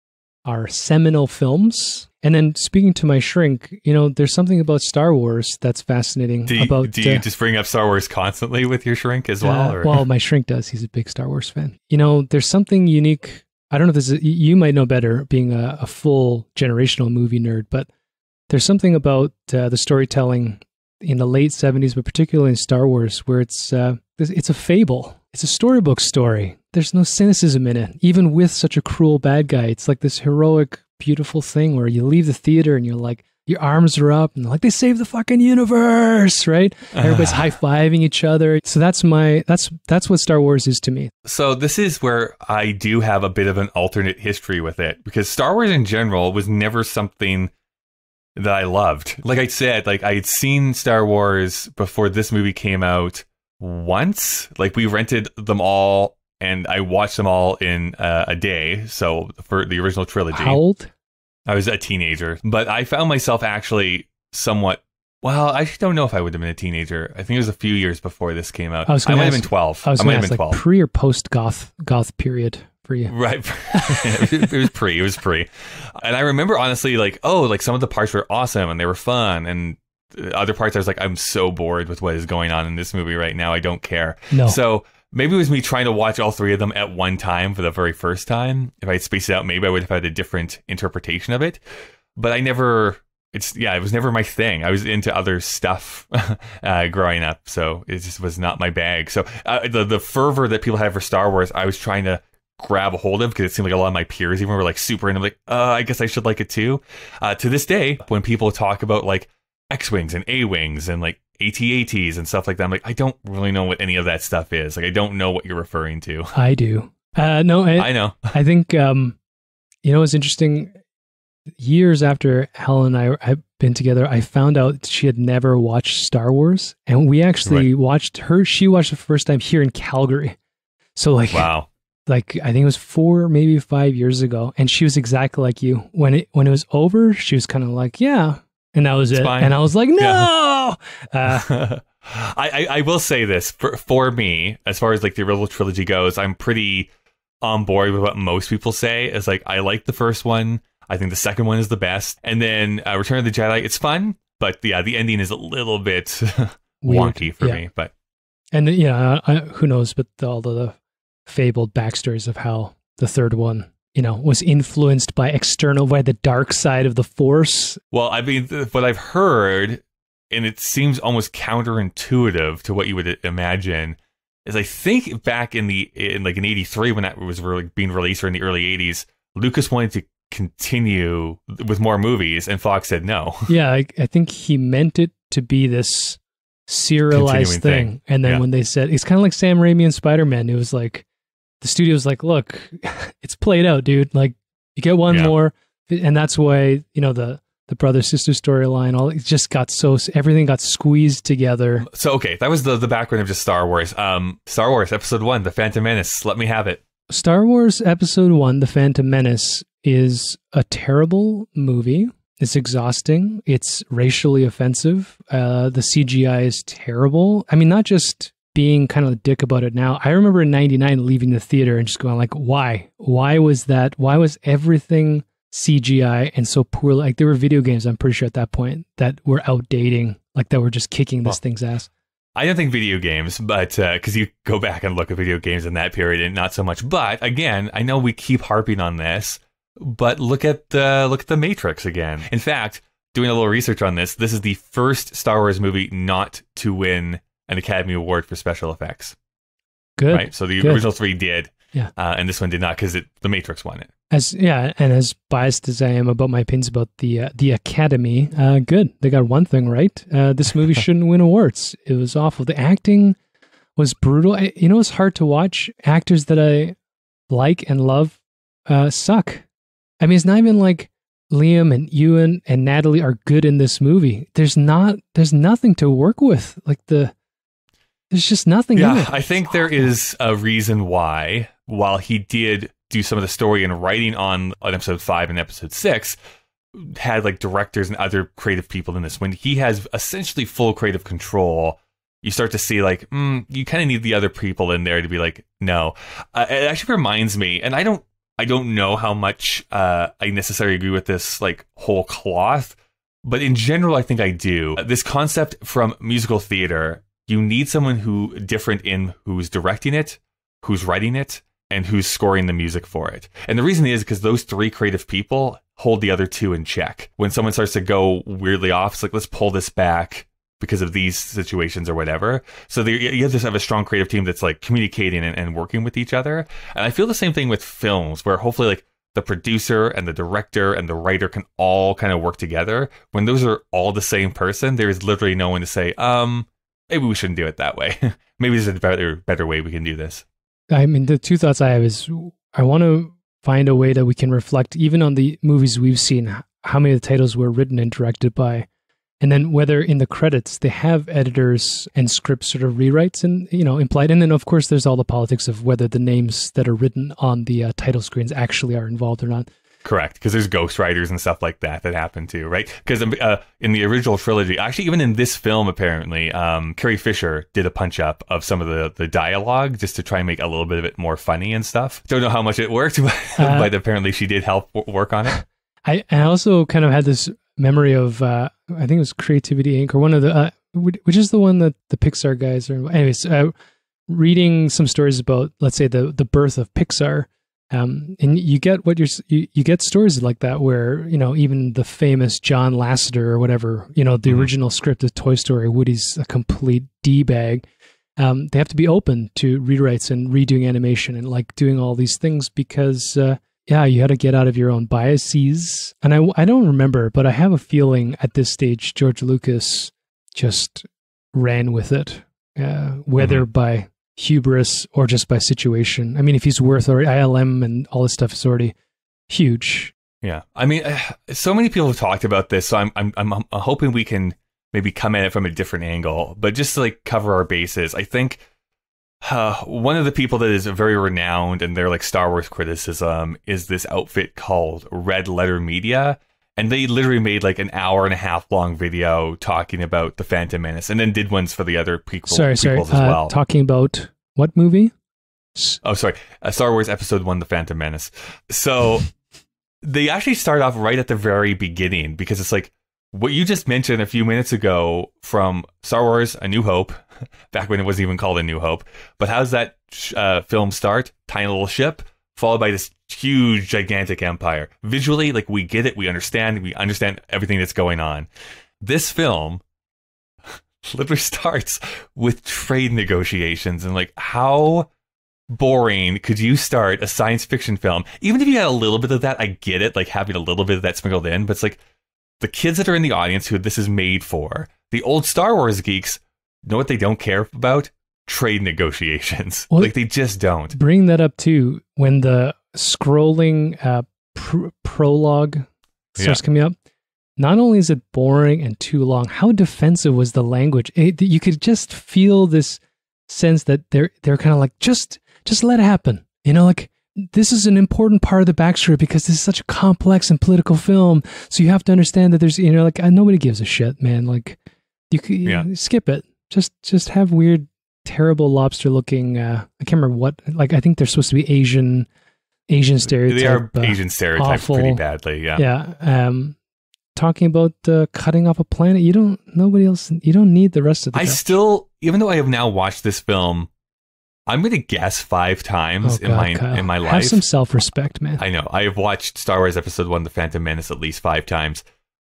are seminal films. And then speaking to my shrink, you know, there's something about Star Wars that's fascinating. Do you, about, do you uh, just bring up Star Wars constantly with your shrink as well? Uh, or? Well, my shrink does. He's a big Star Wars fan. You know, there's something unique. I don't know if this is, you might know better being a, a full generational movie nerd, but there's something about uh, the storytelling in the late seventies, but particularly in Star Wars, where it's uh, it's a fable. It's a storybook story. There's no cynicism in it, even with such a cruel bad guy. It's like this heroic, beautiful thing where you leave the theater and you're like, your arms are up and like, they saved the fucking universe, right? Uh. Everybody's high-fiving each other. So that's my, that's, that's what Star Wars is to me. So this is where I do have a bit of an alternate history with it, because Star Wars in general was never something that I loved. Like I said, like I had seen Star Wars before this movie came out once. Like we rented them all and I watched them all in uh, a day. So for the original trilogy. How old? I was a teenager, but I found myself actually somewhat, well, I don't know if I would have been a teenager. I think it was a few years before this came out. I, was I might ask, have been twelve. I was I might have have been like twelve. Pre or post goth goth period for you. Right. It was pre. It was pre. And I remember honestly, like, oh, like some of the parts were awesome and they were fun. And other parts I was like, I'm so bored with what is going on in this movie right now. I don't care. No. So maybe it was me trying to watch all three of them at one time for the very first time. If I had spaced it out, maybe I would have had a different interpretation of it. But I never, it's, yeah, it was never my thing. I was into other stuff uh, growing up. So it just was not my bag. So uh, the, the fervor that people have for Star Wars, I was trying to grab a hold of because it seemed like a lot of my peers even were like super into like, uh, I guess I should like it too. Uh, to this day, when people talk about like X-Wings and A-Wings and like A T A Ts and stuff like that, I'm like, I don't really know what any of that stuff is. Like, I don't know what you're referring to. I do. Uh, no, I, I know. I think, um, you know, it's interesting. Years after Helen and I had been together, I found out she had never watched Star Wars. And we actually right. watched her. She watched the first time here in Calgary. So like, wow. Like I think it was four, maybe five years ago, and she was exactly like you. When it when it was over, she was kind of like, "Yeah," and that was it's it. Fine. And I was like, "No." Yeah. uh, I, I I will say this for for me, as far as like the original trilogy goes, I'm pretty on board with what most people say. Is like I like the first one. I think the second one is the best, and then uh, Return of the Jedi. It's fun, but yeah, the ending is a little bit wonky for yeah. me. But and then, yeah, I, who knows? But the, all the fabled backstories of how the third one, you know, was influenced by external, by the dark side of the Force. Well, I mean, what I've heard, and it seems almost counterintuitive to what you would imagine, is I think back in the in like in eighty-three when that was really being released, or in the early eighties, Lucas wanted to continue with more movies, and Fox said no. Yeah, I, I think he meant it to be this serialized thing. thing, and then yeah. when they said it's kind of like Sam Raimi and Spider-Man, it was like the studio's like, look, it's played out, dude. Like you get one yeah. more, and that's why you know the the brother sister storyline. All it just got so everything got squeezed together. So okay, that was the the background of just Star Wars. Um, Star Wars Episode One, The Phantom Menace. Let me have it. Star Wars Episode One, The Phantom Menace, is a terrible movie. It's exhausting. It's racially offensive. Uh, the C G I is terrible. I mean, not just being kind of a dick about it now. I remember in ninety-nine leaving the theater and just going like, why? Why was that? Why was everything C G I and so poor? Like there were video games, I'm pretty sure at that point, that were outdating, like that were just kicking this well, thing's ass. I don't think video games, but because uh, you go back and look at video games in that period and not so much. But again, I know we keep harping on this, but look at the, look at The Matrix again. In fact, doing a little research on this, this is the first Star Wars movie not to win an Academy Award for special effects. Good. Right? So the Good. original three did. Yeah. Uh, and this one did not because The Matrix won it. As yeah, and as biased as I am about my opinions about the uh, the Academy, uh, good. They got one thing right. Uh, this movie shouldn't win awards. It was awful. The acting was brutal. I, you know, it's hard to watch. Actors that I like and love uh, suck. I mean, it's not even like Liam and Ewan and Natalie are good in this movie. There's not. There's nothing to work with. Like the. There's just nothing. Yeah, in it. I think there is a reason why. While he did do some of the story and writing on, on episode five and episode six, had like directors and other creative people in this. When he has essentially full creative control, you start to see like, mm, you kind of need the other people in there to be like, no. Uh, it actually reminds me, and I don't, I don't know how much uh, I necessarily agree with this like whole cloth, but in general, I think I do. This concept from musical theater, you need someone who different in who's directing it, who's writing it, and who's scoring the music for it. And the reason is because those three creative people hold the other two in check. When someone starts to go weirdly off, it's like, let's pull this back because of these situations or whatever. So there, you have to have a strong creative team that's like communicating and, and working with each other. And I feel the same thing with films, where hopefully like the producer and the director and the writer can all kind of work together. When those are all the same person, there is literally no one to say, um, maybe we shouldn't do it that way. Maybe there's a better, better way we can do this. I mean, the two thoughts I have is I want to find a way that we can reflect, even on the movies we've seen, how many of the titles were written and directed by, and then whether in the credits they have editors and script sort of rewrites and, you know, implied. And then, of course, there's all the politics of whether the names that are written on the uh, title screens actually are involved or not. Correct, because there's Ghost Riders and stuff like that that happen too, right? Because uh, in the original trilogy, actually, even in this film, apparently, um, Carrie Fisher did a punch up of some of the, the dialogue just to try and make a little bit of it more funny and stuff. Don't know how much it worked, but, uh, but apparently she did help w- work on it. I, I also kind of had this memory of, uh, I think it was Creativity Incorporated, or one of the, uh, which is the one that the Pixar guys are, anyways, uh, reading some stories about, let's say, the, the birth of Pixar. Um, and you get what you're, you, you get stories like that where, you know, even the famous John Lasseter or whatever, you know, the mm-hmm. original script of Toy Story, Woody's a complete D-bag. Um, they have to be open to rewrites and redoing animation and like doing all these things because, uh, yeah, you had to get out of your own biases. And I, I don't remember, but I have a feeling at this stage, George Lucas just ran with it, uh, whether mm-hmm. by hubris or just by situation. I mean, if he's worth or I L M and all this stuff is already huge. Yeah, I mean, so many people have talked about this, so I'm I'm I'm hoping we can maybe come at it from a different angle. But just to like cover our bases, I think uh, one of the people that is very renowned in their like Star Wars criticism is this outfit called Red Letter Media. And they literally made like an hour and a half long video talking about the Phantom Menace, and then did ones for the other prequel, sorry, prequels sorry. as well. Uh, talking about what movie? Oh, sorry, uh, Star Wars Episode One: The Phantom Menace. So they actually start off right at the very beginning because it's like what you just mentioned a few minutes ago from Star Wars: A New Hope, back when it wasn't even called A New Hope. But how does that uh, film start? Tiny little ship, followed by this huge, gigantic empire. Visually, like, we get it, we understand, we understand everything that's going on. This film literally starts with trade negotiations, and like, how boring could you start a science fiction film? Even if you had a little bit of that, I get it, like having a little bit of that sprinkled in, but it's like, the kids that are in the audience who this is made for, the old Star Wars geeks, know what they don't care about? Trade negotiations. Well, like, they just don't. Bring that up too, when the scrolling uh, pr- prologue starts yeah. coming up. Not only is it boring and too long, how defensive was the language? It, you could just feel this sense that they're they're kind of like, just just let it happen. You know, like, this is an important part of the backstory because this is such a complex and political film. So you have to understand that there's, you know, like, uh, nobody gives a shit, man. Like, you could yeah. skip it. Just just have weird, terrible lobster looking. Uh, I can't remember what. Like, I think they're supposed to be Asian. Asian stereotype. They are uh, Asian stereotypes awful. pretty badly, yeah. Yeah. Um, talking about uh, cutting off a planet, you don't, nobody else, you don't need the rest of the I guy. still, even though I have now watched this film, I'm going to guess five times oh, in God, my Kyle. in my life. Have some self-respect, man. I know. I have watched Star Wars Episode One: The Phantom Menace at least five times.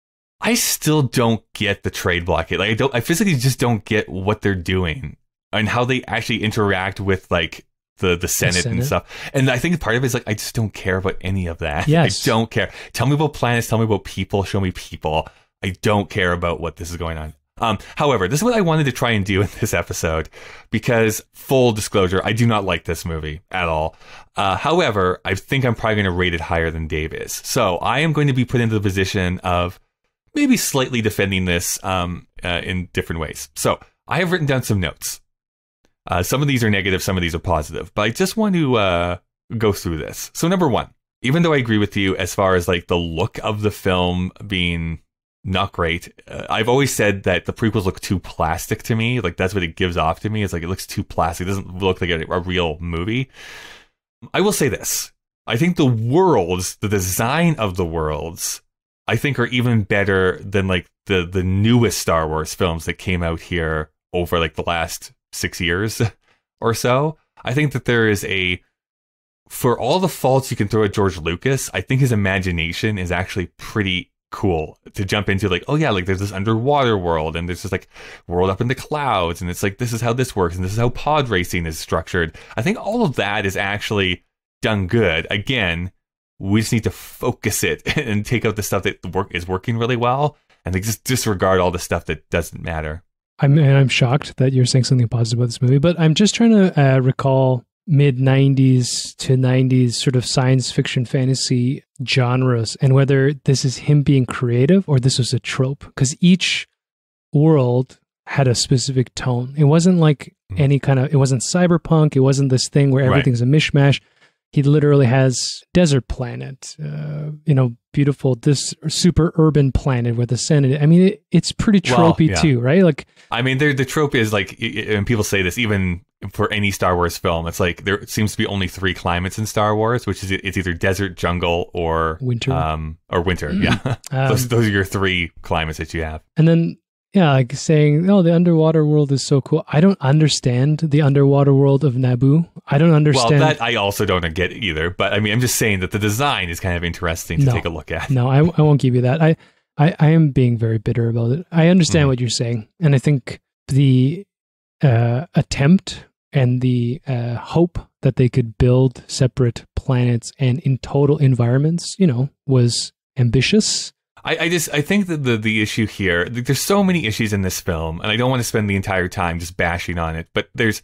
I still don't get the trade blockade. Like, I don't, I physically just don't get what they're doing and how they actually interact with, like, The, the Senate, the Senate and stuff. And I think part of it is like, I just don't care about any of that. Yes. I don't care. Tell me about planets. Tell me about people. Show me people. I don't care about what this is going on. Um, however, this is what I wanted to try and do in this episode because, full disclosure, I do not like this movie at all. Uh, however, I think I'm probably going to rate it higher than Dave is. So I am going to be put into the position of maybe slightly defending this um, uh, in different ways. So I have written down some notes. Uh, some of these are negative, some of these are positive, but I just want to uh, go through this. So number one, even though I agree with you as far as like the look of the film being not great, uh, I've always said that the prequels look too plastic to me. Like, that's what it gives off to me. It's like, it looks too plastic. It doesn't look like a, a real movie. I will say this. I think the worlds, the design of the worlds, I think are even better than like the, the newest Star Wars films that came out here over like the last six years or so. I think that there is a, for all the faults you can throw at George Lucas, I think his imagination is actually pretty cool to jump into. Like, oh yeah, like there's this underwater world and there's this like world up in the clouds, and it's like, this is how this works and this is how pod racing is structured. I think all of that is actually done good. Again, we just need to focus it and take out the stuff that work is working really well, and like just disregard all the stuff that doesn't matter. I'm and I'm shocked that you're saying something positive about this movie, but I'm just trying to uh, recall mid nineties to nineties sort of science fiction fantasy genres, and whether this is him being creative or this was a trope, because each world had a specific tone. It wasn't like mm. any kind of, it wasn't cyberpunk. It wasn't this thing where everything's right. a mishmash. he literally has desert planet, uh, you know, beautiful, this super urban planet with the sun in it. I mean, it, it's pretty tropey well, yeah. too, right? Like, I mean, the trope is like, and people say this even for any Star Wars film, it's like there seems to be only three climates in Star Wars, which is it's either desert, jungle, or winter. Um, or winter. Mm. Yeah, Um, those those are your three climates that you have. And then, yeah, like saying, oh, the underwater world is so cool. I don't understand the underwater world of Naboo. I don't understand. Well, that I also don't get either. But I mean, I'm just saying that the design is kind of interesting to No. take a look at. No, I, I won't give you that. I, I, I am being very bitter about it. I understand Mm. what you're saying. And I think the uh, attempt and the uh, hope that they could build separate planets and in total environments, you know, was ambitious. I, I just I think that the the issue here, there's so many issues in this film, and I don't want to spend the entire time just bashing on it. But there's,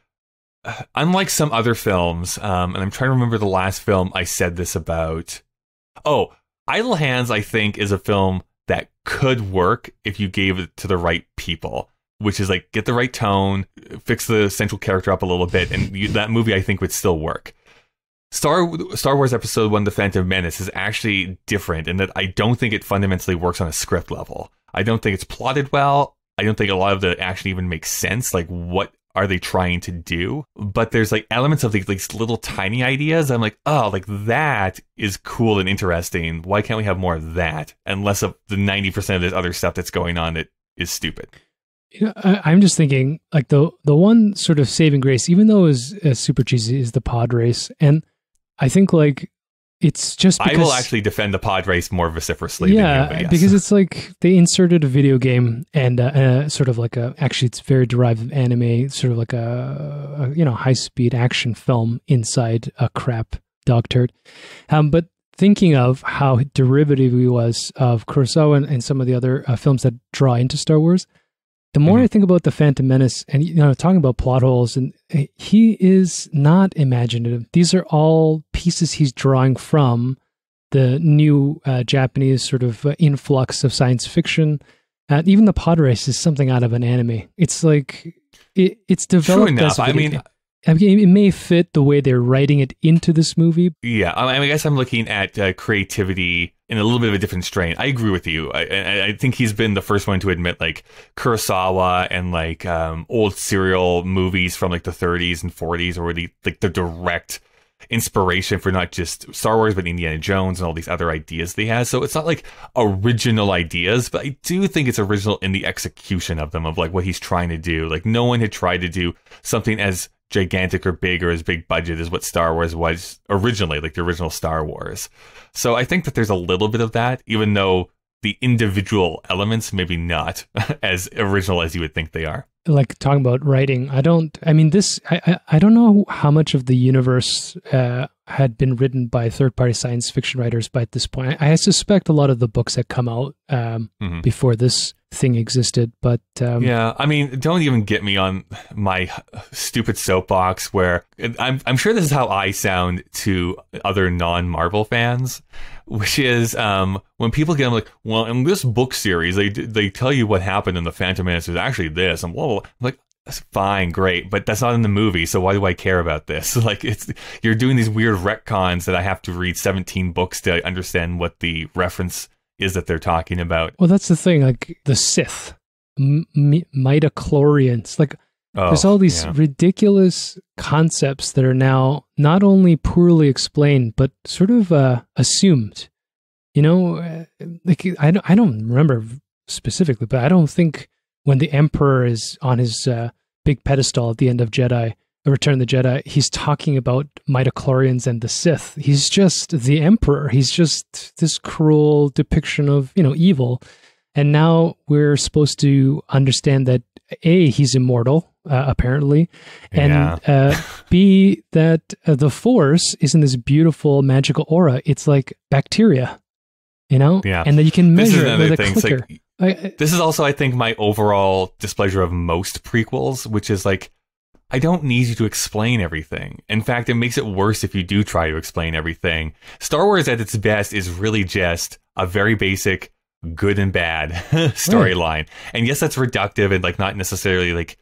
uh, unlike some other films, um, and I'm trying to remember the last film I said this about. Oh, Idle Hands, I think, is a film that could work if you gave it to the right people, which is like get the right tone, fix the central character up a little bit, and you, that movie I think would still work. Star Star Wars Episode One: The Phantom Menace is actually different in that I don't think it fundamentally works on a script level. I don't think it's plotted well. I don't think a lot of the action even makes sense. Like, what are they trying to do? But there's like elements of these, these little tiny ideas. I'm like, oh, like that is cool and interesting. Why can't we have more of that and less of the ninety percent of this other stuff that's going on that is stupid? You know, I, I'm just thinking like the the one sort of saving grace, even though it was uh, super cheesy, is the pod race. And I think like it's just because I will actually defend the pod race more vociferously yeah, than you, yes. because it's like they inserted a video game and uh, uh, sort of like a, actually it's very derived from anime, sort of like a, a you know, high speed action film inside a crap dog turd. Um, but thinking of how derivative he was of Kurosawa and, and some of the other uh, films that draw into Star Wars, the more Mhm. I think about the Phantom Menace and, you know, talking about plot holes, and he is not imaginative. These are all pieces he's drawing from the new uh, Japanese sort of uh, influx of science fiction. Uh, even the pod race is something out of an anime. It's like, it, it's developed True enough. as a I video mean, game. I mean, it may fit the way they're writing it into this movie. Yeah, I, I guess I'm looking at uh, creativity in a little bit of a different strain. I agree with you. I, I, I think he's been the first one to admit like Kurosawa and like um, old serial movies from like the thirties and forties, or the like the direct inspiration for not just Star Wars but Indiana Jones and all these other ideas they had. So it's not like original ideas, but I do think it's original in the execution of them, of like what he's trying to do. Like no one had tried to do something as gigantic or big or as big budget as what Star Wars was originally, like the original Star Wars. So I think that there's a little bit of that, even though the individual elements maybe not as original as you would think they are. Like talking about writing, I don't, I mean, this, I, I, I don't know how much of the universe uh, had been written by third-party science fiction writers by this point. I, I suspect a lot of the books had come out um, Mhm. before this thing existed, but um, yeah, I mean, don't even get me on my stupid soapbox where I'm, I'm sure this is how I sound to other non-Marvel fans, which is um, when people get, I'm like, well, in this book series, they they tell you what happened in the Phantom Menace is actually this, and blah, blah, blah. I'm like, that's fine, great, but that's not in the movie, so why do I care about this? Like, it's you're doing these weird retcons that I have to read seventeen books to understand what the reference is that they're talking about. well, that's the thing, like the Sith, m- m- midichlorians, like Oh, there's all these yeah. ridiculous concepts that are now not only poorly explained, but sort of uh, assumed. You know, uh, like I don't, I don't remember specifically, but I don't think when the Emperor is on his uh, big pedestal at the end of Jedi, Return of the Jedi, he's talking about midichlorians and the Sith. He's just the Emperor. He's just this cruel depiction of, you know, evil. And now we're supposed to understand that A, he's immortal, uh, apparently, and Yeah. uh, B, that uh, the Force isn't this beautiful magical aura. It's like bacteria, you know? Yeah. And that you can This is measure it another with a thing. It's clicker. like- I, I, This is also, I think, my overall displeasure of most prequels, which is like, I don't need you to explain everything. In fact, it makes it worse if you do try to explain everything. Star Wars at its best is really just a very basic good and bad storyline. And yes, that's reductive and like not necessarily like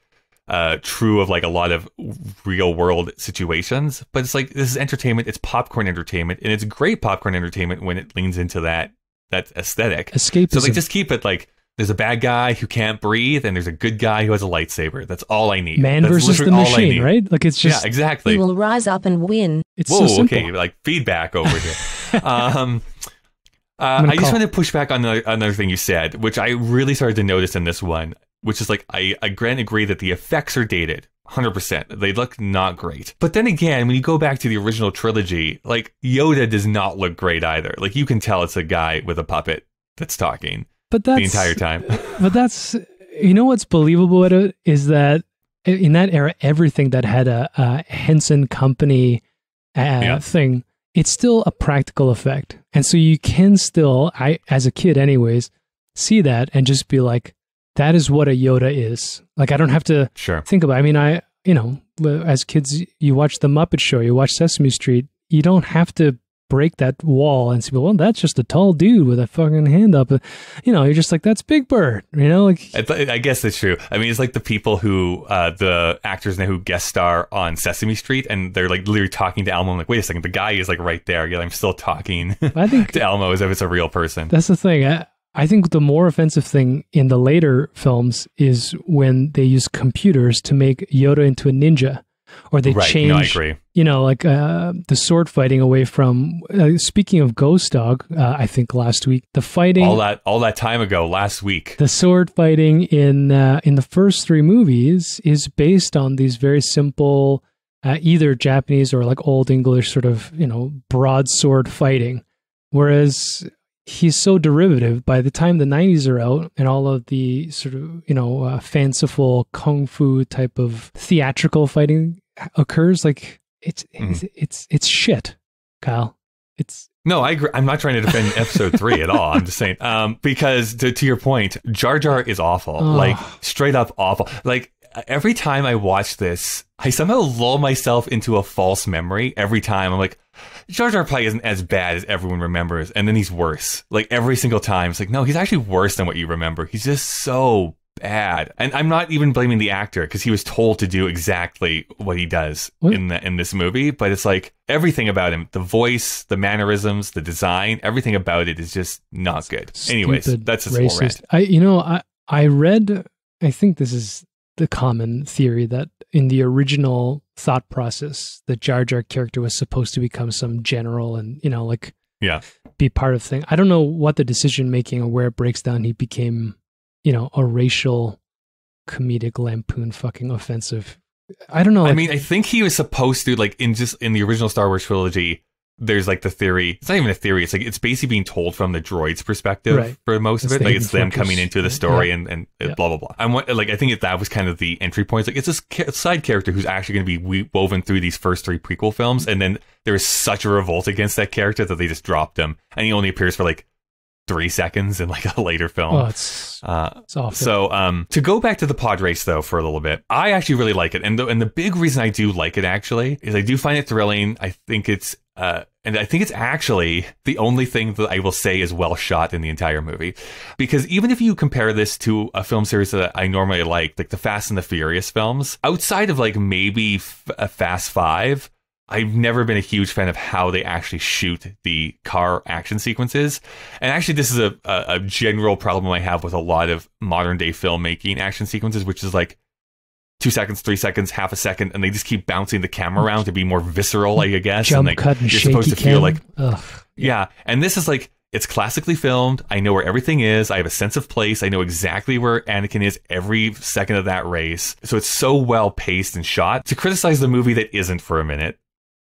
uh, true of like a lot of real world situations. But it's like, this is entertainment. It's popcorn entertainment, and it's great popcorn entertainment when it leans into that that aesthetic. Escapism. So like, just keep it like, there's a bad guy who can't breathe, and there's a good guy who has a lightsaber. That's all I need. Man That's versus the machine, right? Like, it's just yeah, exactly. He will rise up and win. It's Whoa, so simple. okay, like feedback over here. um, uh, I just call. want to push back on another, another thing you said, which I really started to notice in this one, which is like, I, I grant agree that the effects are dated. one hundred percent. They look not great. But then again, when you go back to the original trilogy, like, Yoda does not look great either. Like, you can tell it's a guy with a puppet that's talking but that's, the entire time. But that's, you know what's believable at it is that in that era, everything that had a, a Henson Company uh, Yeah. thing, it's still a practical effect. And so you can still, I as a kid anyways, see that and just be like, that is what a Yoda is. Like, I don't have to Sure. think about it. I mean, I, you know, as kids, you watch The Muppet Show, you watch Sesame Street, you don't have to break that wall and say, well, that's just a tall dude with a fucking hand up. You know, you're just like, that's Big Bird, you know? Like, I, th- I guess that's true. I mean, it's like the people who, uh, the actors now who guest star on Sesame Street, and they're like literally talking to Elmo. I'm like, wait a second, the guy is like right there. Yeah, I'm still talking I think to Elmo as if it's a real person. that's the thing. I, I think the more offensive thing in the later films is when they use computers to make Yoda into a ninja, or they Right. change, No, I agree. you know, like uh, the sword fighting away from, uh, speaking of Ghost Dog, uh, I think last week, the fighting, All that, all that time ago, last week. the sword fighting in, uh, in the first three movies is based on these very simple, uh, either Japanese or like Old English sort of, you know, broadsword fighting. Whereas he's so derivative. By the time the nineties are out and all of the sort of, you know, uh, fanciful kung fu type of theatrical fighting occurs, like it's Mm. it's, it's it's shit, Kyle. It's No, I agree. I'm not trying to defend episode three at all. I'm just saying, um, because to, to your point, Jar Jar is awful, Oh. like straight up awful. Like every time I watch this, I somehow lull myself into a false memory every time. I'm like, Jar Jar probably isn't as bad as everyone remembers. And then he's worse. Like every single time, it's like, no, he's actually worse than what you remember. He's just so bad. And I'm not even blaming the actor, because he was told to do exactly what he does What? in the, in this movie. But it's like everything about him, the voice, the mannerisms, the design, everything about it is just not good. Anyways, stupid, that's just a little racist. rant. I you know I I read, I think this is the common theory, that in the original thought process, the Jar Jar character was supposed to become some general and, you know, like Yeah. be part of thing. I don't know what the decision making or where it breaks down. He became, you know, a racial comedic lampoon, fucking offensive. I don't know. I like- mean, I think he was supposed to, like, in just in the original Star Wars trilogy, there's like the theory. It's not even a theory. It's like it's basically being told from the droid's perspective Right. for most It's of it. the Like hidden it's them fortress. coming into the story Yeah. and and Yeah. blah blah blah. I'm like I think that that was kind of the entry point. It's like it's this ca- side character who's actually going to be we- woven through these first three prequel films, and then there is such a revolt against that character that they just dropped him, and he only appears for like three seconds in like a later film. oh, it's Uh, it's awful. so um, to go back to the pod race though for a little bit, I actually really like it, and the and the big reason I do like it actually is I do find it thrilling. I think it's uh, and I think it's actually the only thing that I will say is well shot in the entire movie, because even if you compare this to a film series that I normally like, like the Fast and the Furious films, outside of like maybe F- a Fast Five, I've never been a huge fan of how they actually shoot the car action sequences. And actually, this is a, a, a general problem I have with a lot of modern day filmmaking action sequences, which is like two seconds, three seconds, half a second, and they just keep bouncing the camera around to be more visceral, I guess. jump and like, cut and you're shaky supposed to cam. feel like, Ugh. yeah. And this is like, it's classically filmed. I know where everything is. I have a sense of place. I know exactly where Anakin is every second of that race. So it's so well paced and shot. To criticize the movie that isn't for a minute,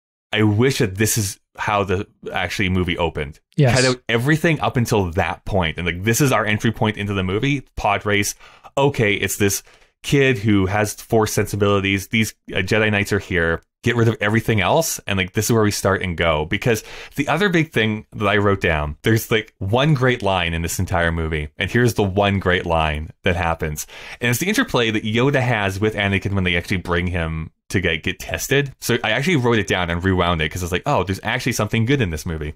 I wish that this is how the actually movie opened. Yes. Cut out everything up until that point, and like this is our entry point into the movie. Pod race. Okay, it's this kid who has Force sensibilities. These uh, Jedi Knights are here. Get rid of everything else, and like this is where we start and go. Because the other big thing that I wrote down, there's like one great line in this entire movie, and here's the one great line that happens, and it's the interplay that Yoda has with Anakin when they actually bring him to get, get tested. So I actually wrote it down and rewound it because I was like, oh, there's actually something good in this movie.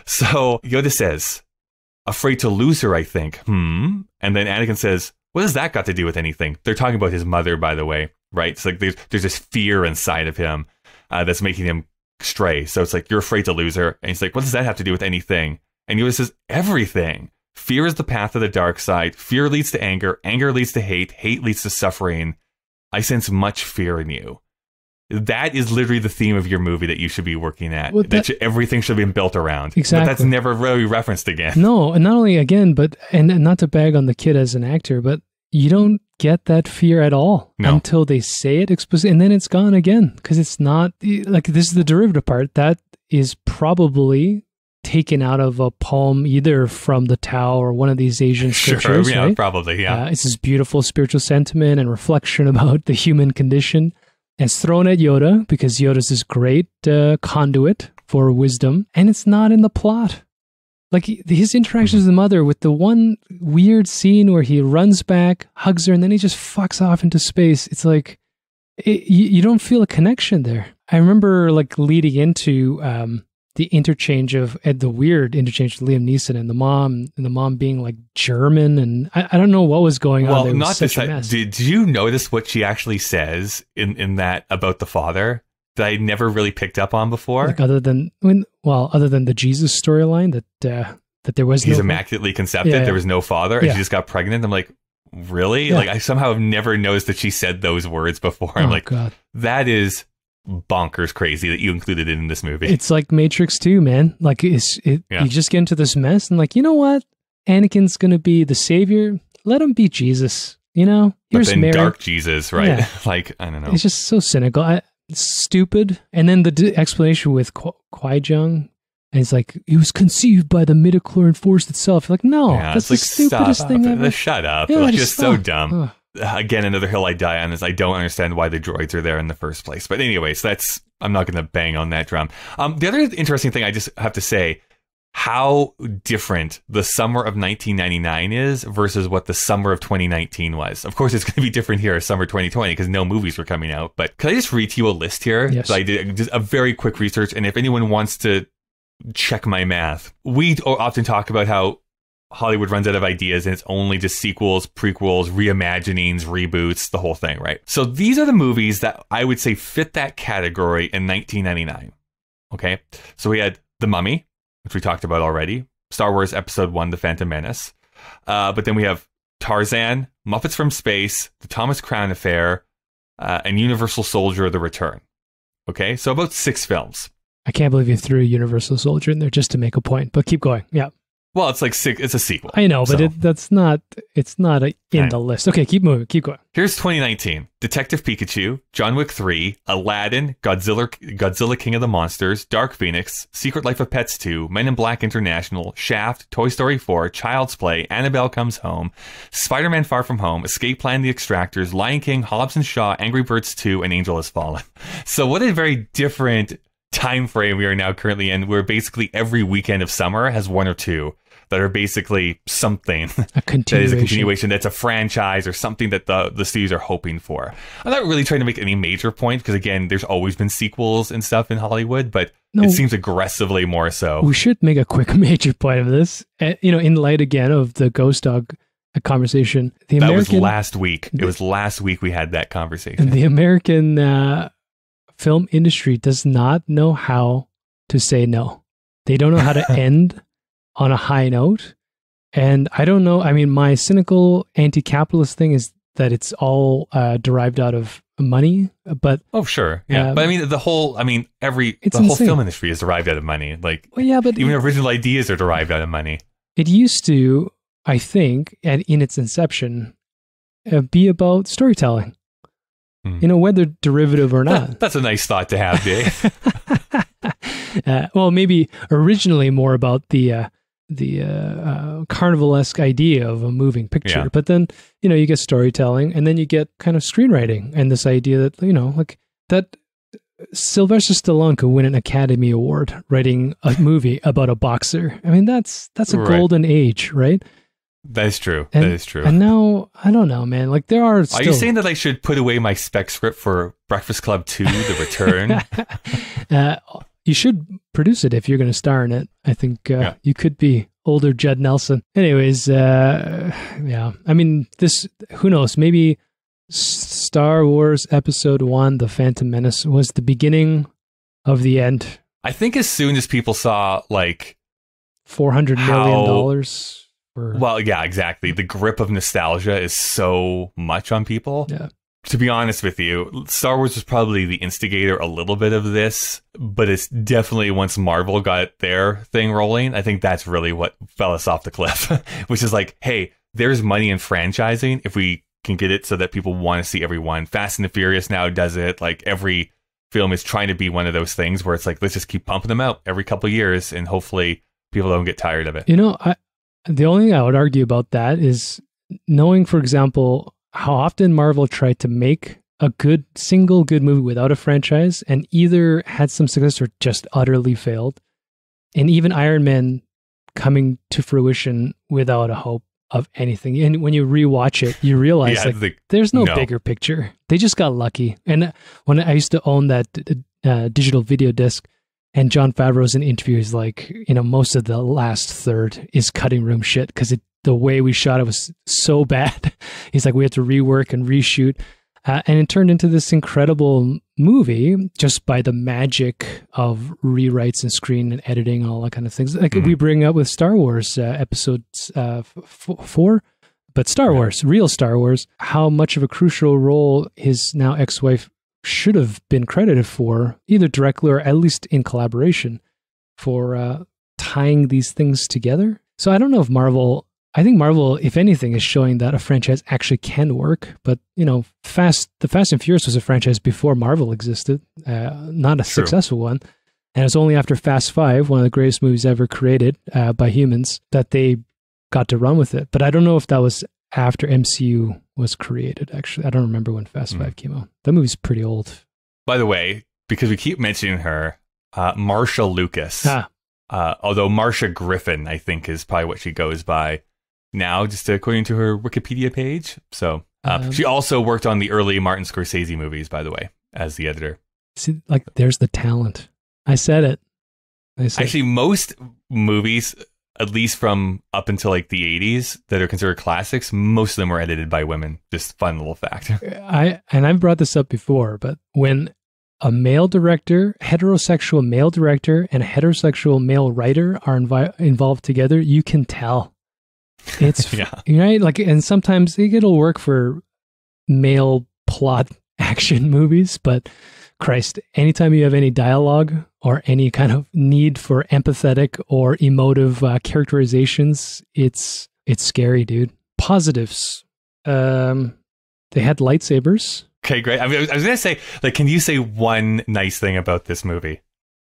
So Yoda says, afraid to lose her, I think. Hmm. And then Anakin says, what has that got to do with anything? They're talking about his mother, by the way. right? It's like there's, there's this fear inside of him uh, that's making him stray. So it's like, you're afraid to lose her. And he's like, what does that have to do with anything? And Yoda says, everything. Fear is the path of the dark side. Fear leads to anger. Anger leads to hate. Hate leads to suffering. I sense much fear in you. That is literally the theme of your movie that you should be working at. Well, that that, should, everything should be built around. Exactly. But that's never really referenced again. No, and not only again, but and not to bag on the kid as an actor, but you don't get that fear at all no. until they say it explicitly, and then it's gone again because it's not like this is the derivative part that is probably taken out of a poem either from the Tao or one of these Asian scriptures. Sure, yeah, right? probably, yeah. Uh, it's this beautiful spiritual sentiment and reflection about the human condition. And it's thrown at Yoda because Yoda's this great uh, conduit for wisdom, and it's not in the plot. Like his interactions with the mother, with the one weird scene where he runs back, hugs her, and then he just fucks off into space. It's like it, you, you don't feel a connection there. I remember like leading into um, the interchange of uh, the weird interchange with Liam Neeson and the mom, and the mom being like German, and I, I don't know what was going well, on. Well, not this. Did, did you notice what she actually says in in that about the father that I never really picked up on before? Like other than when, well, other than the Jesus storyline that uh, that there was he's no immaculately conceived. Yeah, yeah. There was no father, and Yeah. she just got pregnant. I'm like, really? Yeah. Like I somehow have never noticed that she said those words before. I'm Oh, like, God. that is bonkers crazy that you included it in this movie. It's like Matrix two, man. Like it's it, Yeah. you just get into this mess, and like, you know what? Anakin's gonna be the savior. Let him be Jesus. You know, but here's then Mary. dark Jesus, right? Yeah. Like I don't know. It's just so cynical. I, stupid. And then the d- explanation with Qu- Kwai Jung, and it's like it was conceived by the midichlorian force itself. You're like, no, Yeah, that's it's the like, stupidest stop. thing ever. Shut up. Yeah, like, just just so stop. dumb. Ugh. Again, another hill I die on is I don't understand why the droids are there in the first place. But anyways, that's I'm not going to bang on that drum. Um, the other interesting thing I just have to say, how different the summer of nineteen ninety-nine is versus what the summer of twenty nineteen was. Of course, it's going to be different here, summer twenty twenty, because no movies were coming out. But can I just read to you a list here? Yes. So I did just a very quick research, and if anyone wants to check my math, we often talk about how Hollywood runs out of ideas and it's only just sequels, prequels, reimaginings, reboots, the whole thing, right? So these are the movies that I would say fit that category in nineteen ninety-nine. Okay, so we had The Mummy, which we talked about already, Star Wars Episode One, The Phantom Menace, uh, but then we have Tarzan, Muppets from Space, The Thomas Crown Affair, uh, and Universal Soldier: The Return. Okay, so about six films. I can't believe you threw Universal Soldier in there just to make a point. But keep going. Yeah. Well, it's like six, it's a sequel. I know, but so. it, that's not, it's not a, in Right. the list. Okay, keep moving, keep going. Here's twenty nineteen. Detective Pikachu, John Wick three, Aladdin, Godzilla Godzilla King of the Monsters, Dark Phoenix, Secret Life of Pets two, Men in Black International, Shaft, Toy Story four, Child's Play, Annabelle Comes Home, Spider-Man Far From Home, Escape Plan: The Extractors, Lion King, Hobbs and Shaw, Angry Birds two, and Angel Has Fallen. So what a very different time frame we are now currently in, where basically every weekend of summer has one or two that are basically something A that is continuation. a continuation, that's a franchise or something that the, the studios are hoping for. I'm not really trying to make any major point because, again, there's always been sequels and stuff in Hollywood, but No. it seems aggressively more so. We should make a quick major point of this. Uh, you know, in light again of the Ghost Dog uh, conversation. The that American, was last week. It was last week we had that conversation. The American uh, film industry does not know how to say no. They don't know how to end on a high note. And I don't know. I mean, my cynical anti-capitalist thing is that it's all uh, derived out of money. But oh, sure. Yeah. Uh, but I mean, the whole, I mean, every, It's the whole insane. film industry is derived out of money. Like, well, yeah, but even original ideas are derived out of money. it used to, I think, and in its inception, uh, be about storytelling. Hmm. You know, whether derivative or not. That, that's a nice thought to have, Dave. uh, well, maybe originally more about the uh, the uh, uh, carnivalesque idea of a moving picture, Yeah. but then you know you get storytelling, and then you get kind of screenwriting, and this idea that you know like that Sylvester Stallone could win an Academy Award writing a movie about a boxer. I mean, that's that's a Right. golden age, right? That is true. And, that is true. And now I don't know, man. Like there are. Still, Are you saying that I should put away my spec script for Breakfast Club two, The Return? uh, you should produce it if you're going to star in it. I think uh, Yeah. you could be older Judd Nelson. Anyways, uh, yeah. I mean, this. Who knows? Maybe Star Wars Episode One: The Phantom Menace was the beginning of the end. I think as soon as people saw like four hundred million dollars. For... Well, yeah, exactly. The grip of nostalgia is so much on people. Yeah. To be honest with you, Star Wars was probably the instigator a little bit of this, but it's definitely once Marvel got their thing rolling, I think that's really what fell us off the cliff, which is like, hey, there's money in franchising if we can get it so that people want to see everyone. Fast and the Furious now does it. Like every film is trying to be one of those things where it's like, let's just keep pumping them out every couple of years and hopefully people don't get tired of it. You know, I, the only thing I would argue about that is knowing, for example, how often Marvel tried to make a good single good movie without a franchise and either had some success or just utterly failed. And even Iron Man coming to fruition without a hope of anything. And when you rewatch it, you realize yeah, like, the, there's no, no bigger picture. They just got lucky. And when I used to own that uh, digital video disc, and Jon Favreau's in interviews like, you know, most of the last third is cutting room shit because it the way we shot it was so bad. He's like, we had to rework and reshoot. Uh, and it turned into this incredible movie just by the magic of rewrites and screen and editing and all that kind of things. Like mm-hmm. we bring up with Star Wars uh, episodes uh, f- four, but Star yeah. Wars, real Star Wars, how much of a crucial role his now ex-wife should have been credited for, either directly or at least in collaboration, for uh, tying these things together. So I don't know if Marvel... I think Marvel, if anything, is showing that a franchise actually can work. But, you know, Fast, the Fast and Furious was a franchise before Marvel existed, uh, not a True. successful one. And it's only after Fast Five, one of the greatest movies ever created uh, by humans, that they got to run with it. But I don't know if that was after M C U was created, actually. I don't remember when Fast mm. Five came out. That movie's pretty old. By the way, because we keep mentioning her, uh, Marsha Lucas, ah. uh, although Marsha Griffin, I think, is probably what she goes by now, just according to her Wikipedia page. So uh, um, she also worked on the early Martin Scorsese movies, by the way, as the editor. See, like, there's the talent. I said it. I said Actually, it. most movies, at least from up until like the eighties, that are considered classics, most of them were edited by women. Just fun little fact. I and I've brought this up before, but when a male director, heterosexual male director, and a heterosexual male writer are invi- involved together, you can tell. It's yeah. right, like, and sometimes it'll work for male plot action movies, but Christ, anytime you have any dialogue or any kind of need for empathetic or emotive uh, characterizations, it's it's scary, dude. Positives, um, they had lightsabers. Okay, great. I, mean, I was gonna say, like, can you say one nice thing about this movie?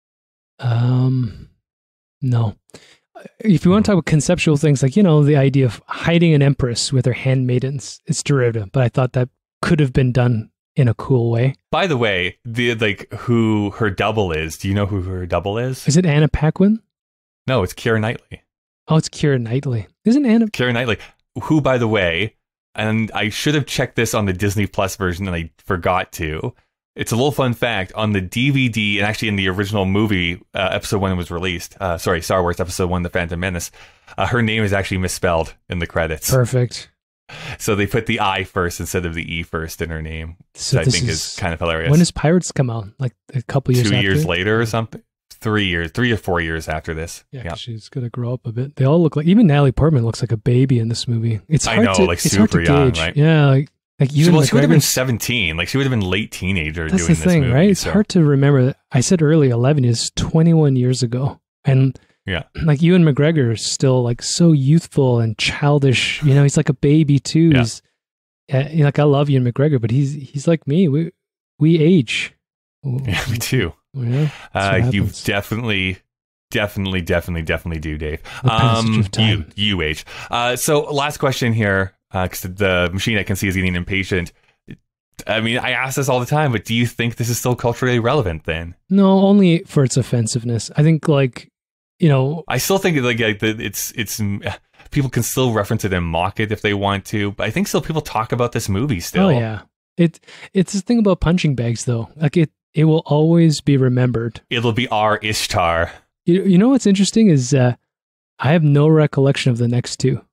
Um, no. If you want to talk about conceptual things, like, you know, the idea of hiding an empress with her handmaidens, it's derivative, but I thought that could have been done in a cool way. By the way, the like who her double is, do you know who her double is? Is it Anna Paquin? No, it's Keira Knightley. Oh, it's Keira Knightley. Isn't Anna... Keira Knightley, who, by the way, and I should have checked this on the Disney Plus version and I forgot to. It's a little fun fact. On the D V D, and actually in the original movie, uh, episode one was released, uh, sorry, Star Wars episode one, The Phantom Menace, uh, her name is actually misspelled in the credits. Perfect. So they put the I first instead of the E first in her name, so which I think is, is kind of hilarious. When does Pirates come out? Like a couple years Two after? years later or something? Three years, three or four years after this. Yeah, yeah. she's going to grow up a bit. They all look like, even Natalie Portman looks like a baby in this movie. It's hard I know, to, like it's hard super to young, gauge. right? Yeah, like, like she, well, she would have been seventeen. Like she would have been late teenager That's doing the thing, this movie. right? It's so. hard to remember. I said earlier, eleven is twenty-one years ago. And yeah, like Ewan McGregor is still like so youthful and childish. You know, he's like a baby too. Yeah. He's, uh, like, I love Ewan McGregor, but he's he's like me. We we age. Yeah, me too. Yeah, uh, you definitely, definitely, definitely, definitely do, Dave. The passage um, of time. You you age. Uh, so last question here, because uh, the machine I can see is getting impatient. I mean, I ask this all the time, but do you think this is still culturally relevant then? No, only for its offensiveness. I think, like, you know, I still think like, like it's it's people can still reference it and mock it if they want to, but I think still people talk about this movie still. Oh yeah, it it's the thing about punching bags though. Like it it will always be remembered. It'll be our Ishtar. You you know what's interesting is uh, I have no recollection of the next two.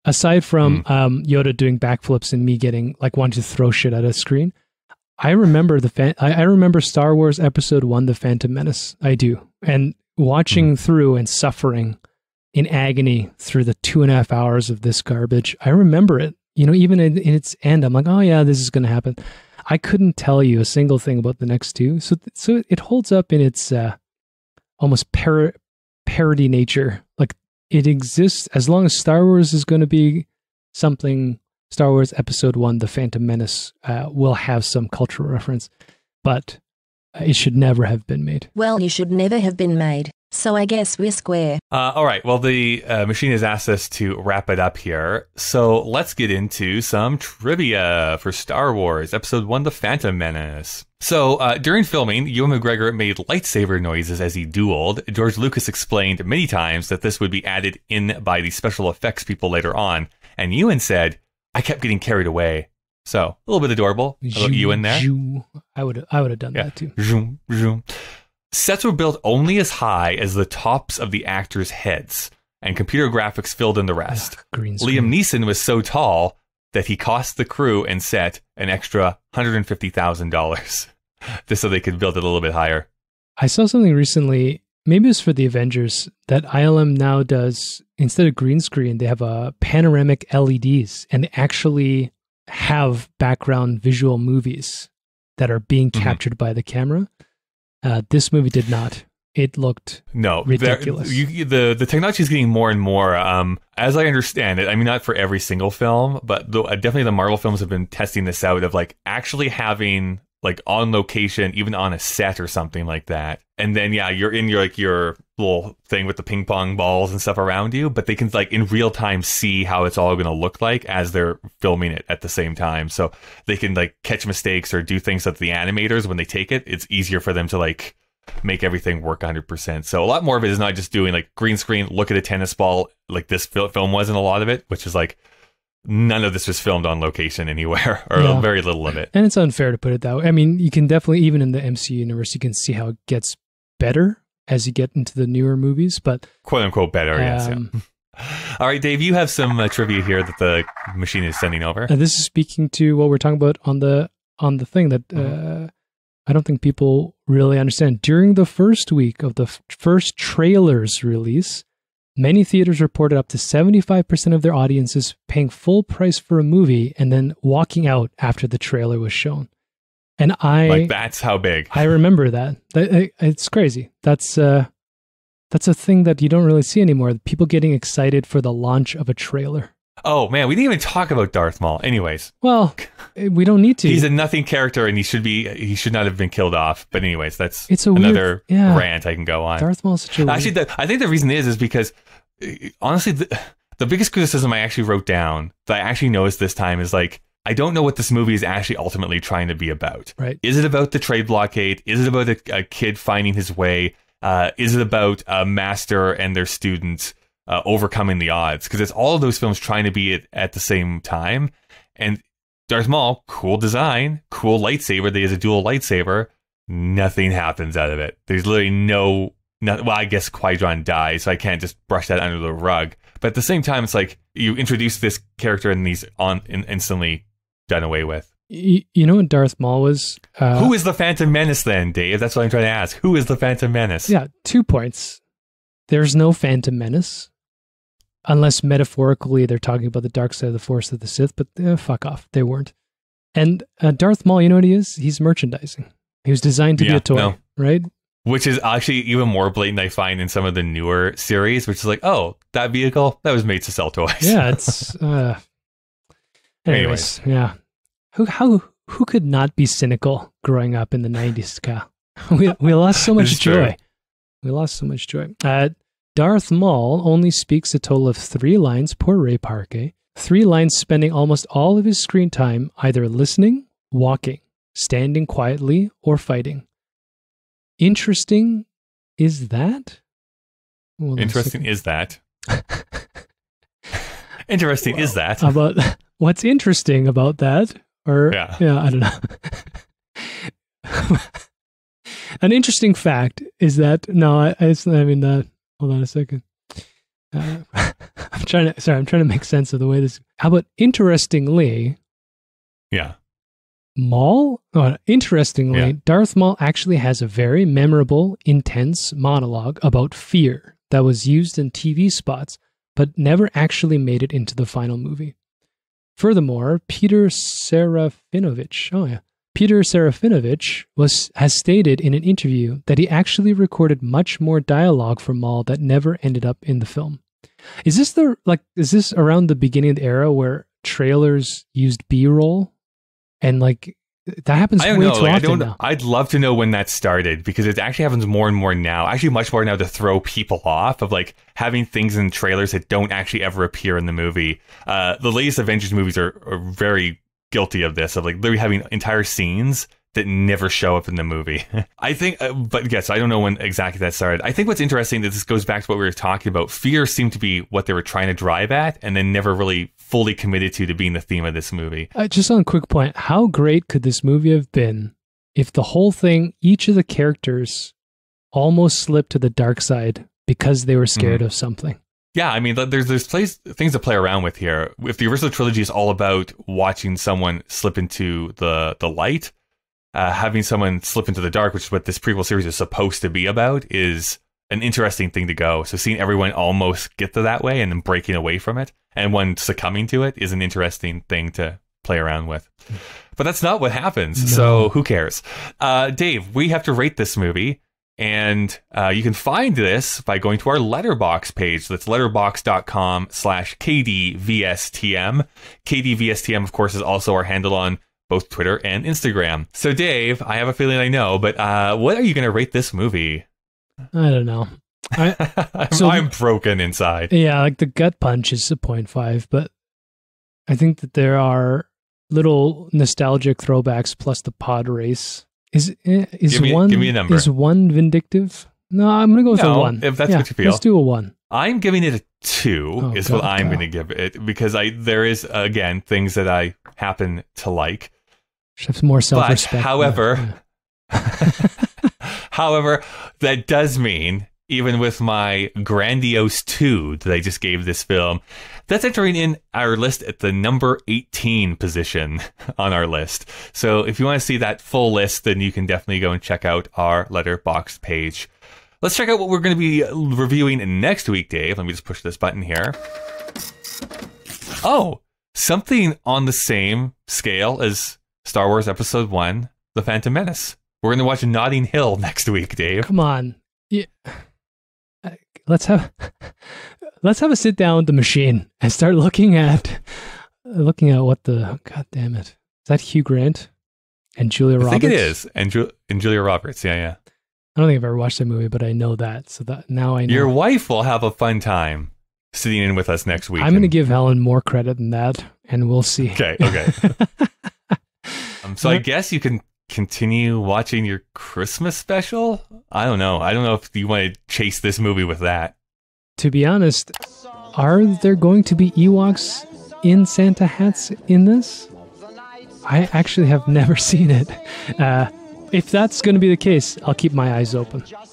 aside from mm. um, Yoda doing backflips and me getting like wanting to throw shit at a screen, I remember the fan- I, I remember Star Wars Episode One, The Phantom Menace. I do, and watching mm. through and suffering in agony through the two and a half hours of this garbage. I remember it. You know, even in, in its end, I'm like, oh yeah, this is going to happen. I couldn't tell you a single thing about the next two. So, so it holds up in its uh, almost par- parody nature. Like it exists as long as Star Wars is going to be something. Star Wars Episode One, The Phantom Menace, uh, will have some cultural reference, but it should never have been made. Well, you should never have been made. So I guess we're square. Uh, all right. Well, the uh, machine has asked us to wrap it up here. So let's get into some trivia for Star Wars Episode One, The Phantom Menace. So uh, during filming, Ewan McGregor made lightsaber noises as he dueled. George Lucas explained many times that this would be added in by the special effects people later on. And Ewan said, I kept getting carried away. So a little bit adorable about Ewan there. I would I would have done yeah. that too. Zoom, zoom. Sets were built only as high as the tops of the actors' heads, and computer graphics filled in the rest. Ugh, green screen. Liam Neeson was so tall that he cost the crew and set an extra one hundred fifty thousand dollars just so they could build it a little bit higher. I saw something recently, maybe it's for the Avengers, that I L M now does, instead of green screen, they have a panoramic L E Ds and actually have background visual movies that are being mm-hmm. captured by the camera. Uh, this movie did not. It looked no ridiculous. You, the the technology is getting more and more. Um, as I understand it, I mean, not for every single film, but the, uh, definitely the Marvel films have been testing this out of like actually having like on location, even on a set or something like that. And then yeah, you're in your like your little thing with the ping pong balls and stuff around you, but they can like in real time see how it's all going to look like as they're filming it at the same time. So they can like catch mistakes or do things that the animators, when they take it, it's easier for them to like make everything work one hundred percent. So a lot more of it is not just doing like green screen, look at a tennis ball, like this fil- film was in a lot of it, which is like none of this was filmed on location anywhere, or yeah. very little of it. And it's unfair to put it that way. I mean, you can definitely, even in the M C U universe, you can see how it gets better as you get into the newer movies, but quote unquote better, um, yes. Yeah. All right, Dave, you have some uh, trivia here that the machine is sending over. Uh, this is speaking to what we're talking about on the on the thing that mm-hmm. uh, I don't think people really understand. During the first week of the f- first trailer's release, many theaters reported up to seventy-five percent of their audiences paying full price for a movie and then walking out after the trailer was shown. And I like that's how big. I remember that. that it's crazy. That's uh, that's a thing that you don't really see anymore. People getting excited for the launch of a trailer. Oh man, we didn't even talk about Darth Maul. Anyways, well, we don't need to. He's a nothing character, and he should be. He should not have been killed off. But anyways, that's it's a another weird, yeah. rant I can go on. Darth Maul's such a actually. The, I think the reason is is because honestly, the, the biggest criticism I actually wrote down that I actually noticed this time is like, I don't know what this movie is actually ultimately trying to be about. Right? Is it about the trade blockade? Is it about a, a kid finding his way? Uh, is it about a master and their students uh, overcoming the odds? Because it's all of those films trying to be at, at the same time. And Darth Maul, cool design, cool lightsaber. They has a dual lightsaber. Nothing happens out of it. There's literally no, no. Well, I guess Qui-Gon dies, so I can't just brush that under the rug. But at the same time, it's like you introduce this character and he's on in, instantly done away with. You, you know what Darth Maul was? Uh, Who is the Phantom Menace then, Dave? That's what I'm trying to ask. Who is the Phantom Menace? Yeah, two points. There's no Phantom Menace. Unless metaphorically they're talking about the dark side of the Force of the Sith, but uh, fuck off. They weren't. And uh, Darth Maul, you know what he is? He's merchandising. He was designed to yeah, be a toy, no. right? Which is actually even more blatant, I find, in some of the newer series, which is like, oh, that vehicle, that was made to sell toys. Yeah, it's... Uh, anyways, anyways, yeah. Who how who could not be cynical growing up in the nineties, Kyle? We, we lost so much joy. True. We lost so much joy. Uh, Darth Maul only speaks a total of three lines per repartee. Three lines spending almost all of his screen time either listening, walking, standing quietly, or fighting. Interesting is that? Hold Interesting is that? Interesting well, is that? About what's interesting about that? Or yeah, yeah I don't know. An interesting fact is that no, I, I, I mean, uh, hold on a second. Uh, I'm trying to. Sorry, I'm trying to make sense of the way this. How about interestingly? Yeah. Maul? Oh, interestingly, Yeah. Darth Maul actually has a very memorable, intense monologue about fear that was used in T V spots, but never actually made it into the final movie. Furthermore, Peter Serafinovich, oh yeah, Peter Serafinovich was has stated in an interview that he actually recorded much more dialogue for Maul that never ended up in the film. Is this the like? Is this around the beginning of the era where trailers used B-roll? And like that happens I don't way know. too Like, I often don't. now. I'd love to know when that started because it actually happens more and more now. Actually, much more now to throw people off of like having things in trailers that don't actually ever appear in the movie. Uh, the latest Avengers movies are, are very guilty of this. Of like literally having entire scenes that never show up in the movie. I think, uh, but yes, I don't know when exactly that started. I think what's interesting that this goes back to what we were talking about. Fear seemed to be what they were trying to drive at, and then never really fully committed to to being the theme of this movie. Uh, just on a quick point, how great could this movie have been if the whole thing, each of the characters almost slipped to the dark side because they were scared mm. of something? Yeah, I mean, there's there's plays, things to play around with here. If the original trilogy is all about watching someone slip into the the light, uh, having someone slip into the dark, which is what this prequel series is supposed to be about, is an interesting thing to go. So seeing everyone almost get to that way and then breaking away from it, and one succumbing to it, is an interesting thing to play around with. But that's not what happens, no. So who cares? Uh, Dave, we have to rate this movie. And uh, you can find this by going to our letterbox page. That's letterbox.com slash KDVSTM. KDVSTM, of course, is also our handle on both Twitter and Instagram. So, Dave, I have a feeling I know, but uh, what are you going to rate this movie? I don't know. I, I'm, so, I'm broken inside. Yeah, like the gut punch is a point five, but I think that there are little nostalgic throwbacks plus the pod race. Is is give me, one give me a number. Is one vindictive? No, I'm gonna go with no, a one. If that's yeah, what you feel, let's do a one. I'm giving it a two. Oh, is God, what I'm God. going to give it because I there is again things that I happen to like. Should have more self-respect. But, however, yeah. however, that does mean even with my grandiose two that I just gave this film, that's entering in our list at the number eighteen position on our list. So if you want to see that full list, then you can definitely go and check out our Letterboxd page. Let's check out what we're going to be reviewing next week, Dave. Let me just push this button here. Oh, something on the same scale as Star Wars Episode one, The Phantom Menace. We're going to watch Notting Hill next week, Dave. Come on. Yeah. Let's have let's have a sit down with the machine and start looking at looking at what the God damn it. Is that Hugh Grant and Julia Roberts? I think it is. And, Ju- and Julia Roberts, yeah, yeah. I don't think I've ever watched that movie, but I know that. So that now I know. Your wife will have a fun time sitting in with us next week. I'm going to give Helen more credit than that, and we'll see. Okay, okay. um, so I guess you can continue watching your Christmas special? I don't know. I don't know if you want to chase this movie with that. To be honest, are there going to be Ewoks in Santa hats in this? I actually have never seen it. Uh, if that's going to be the case, I'll keep my eyes open.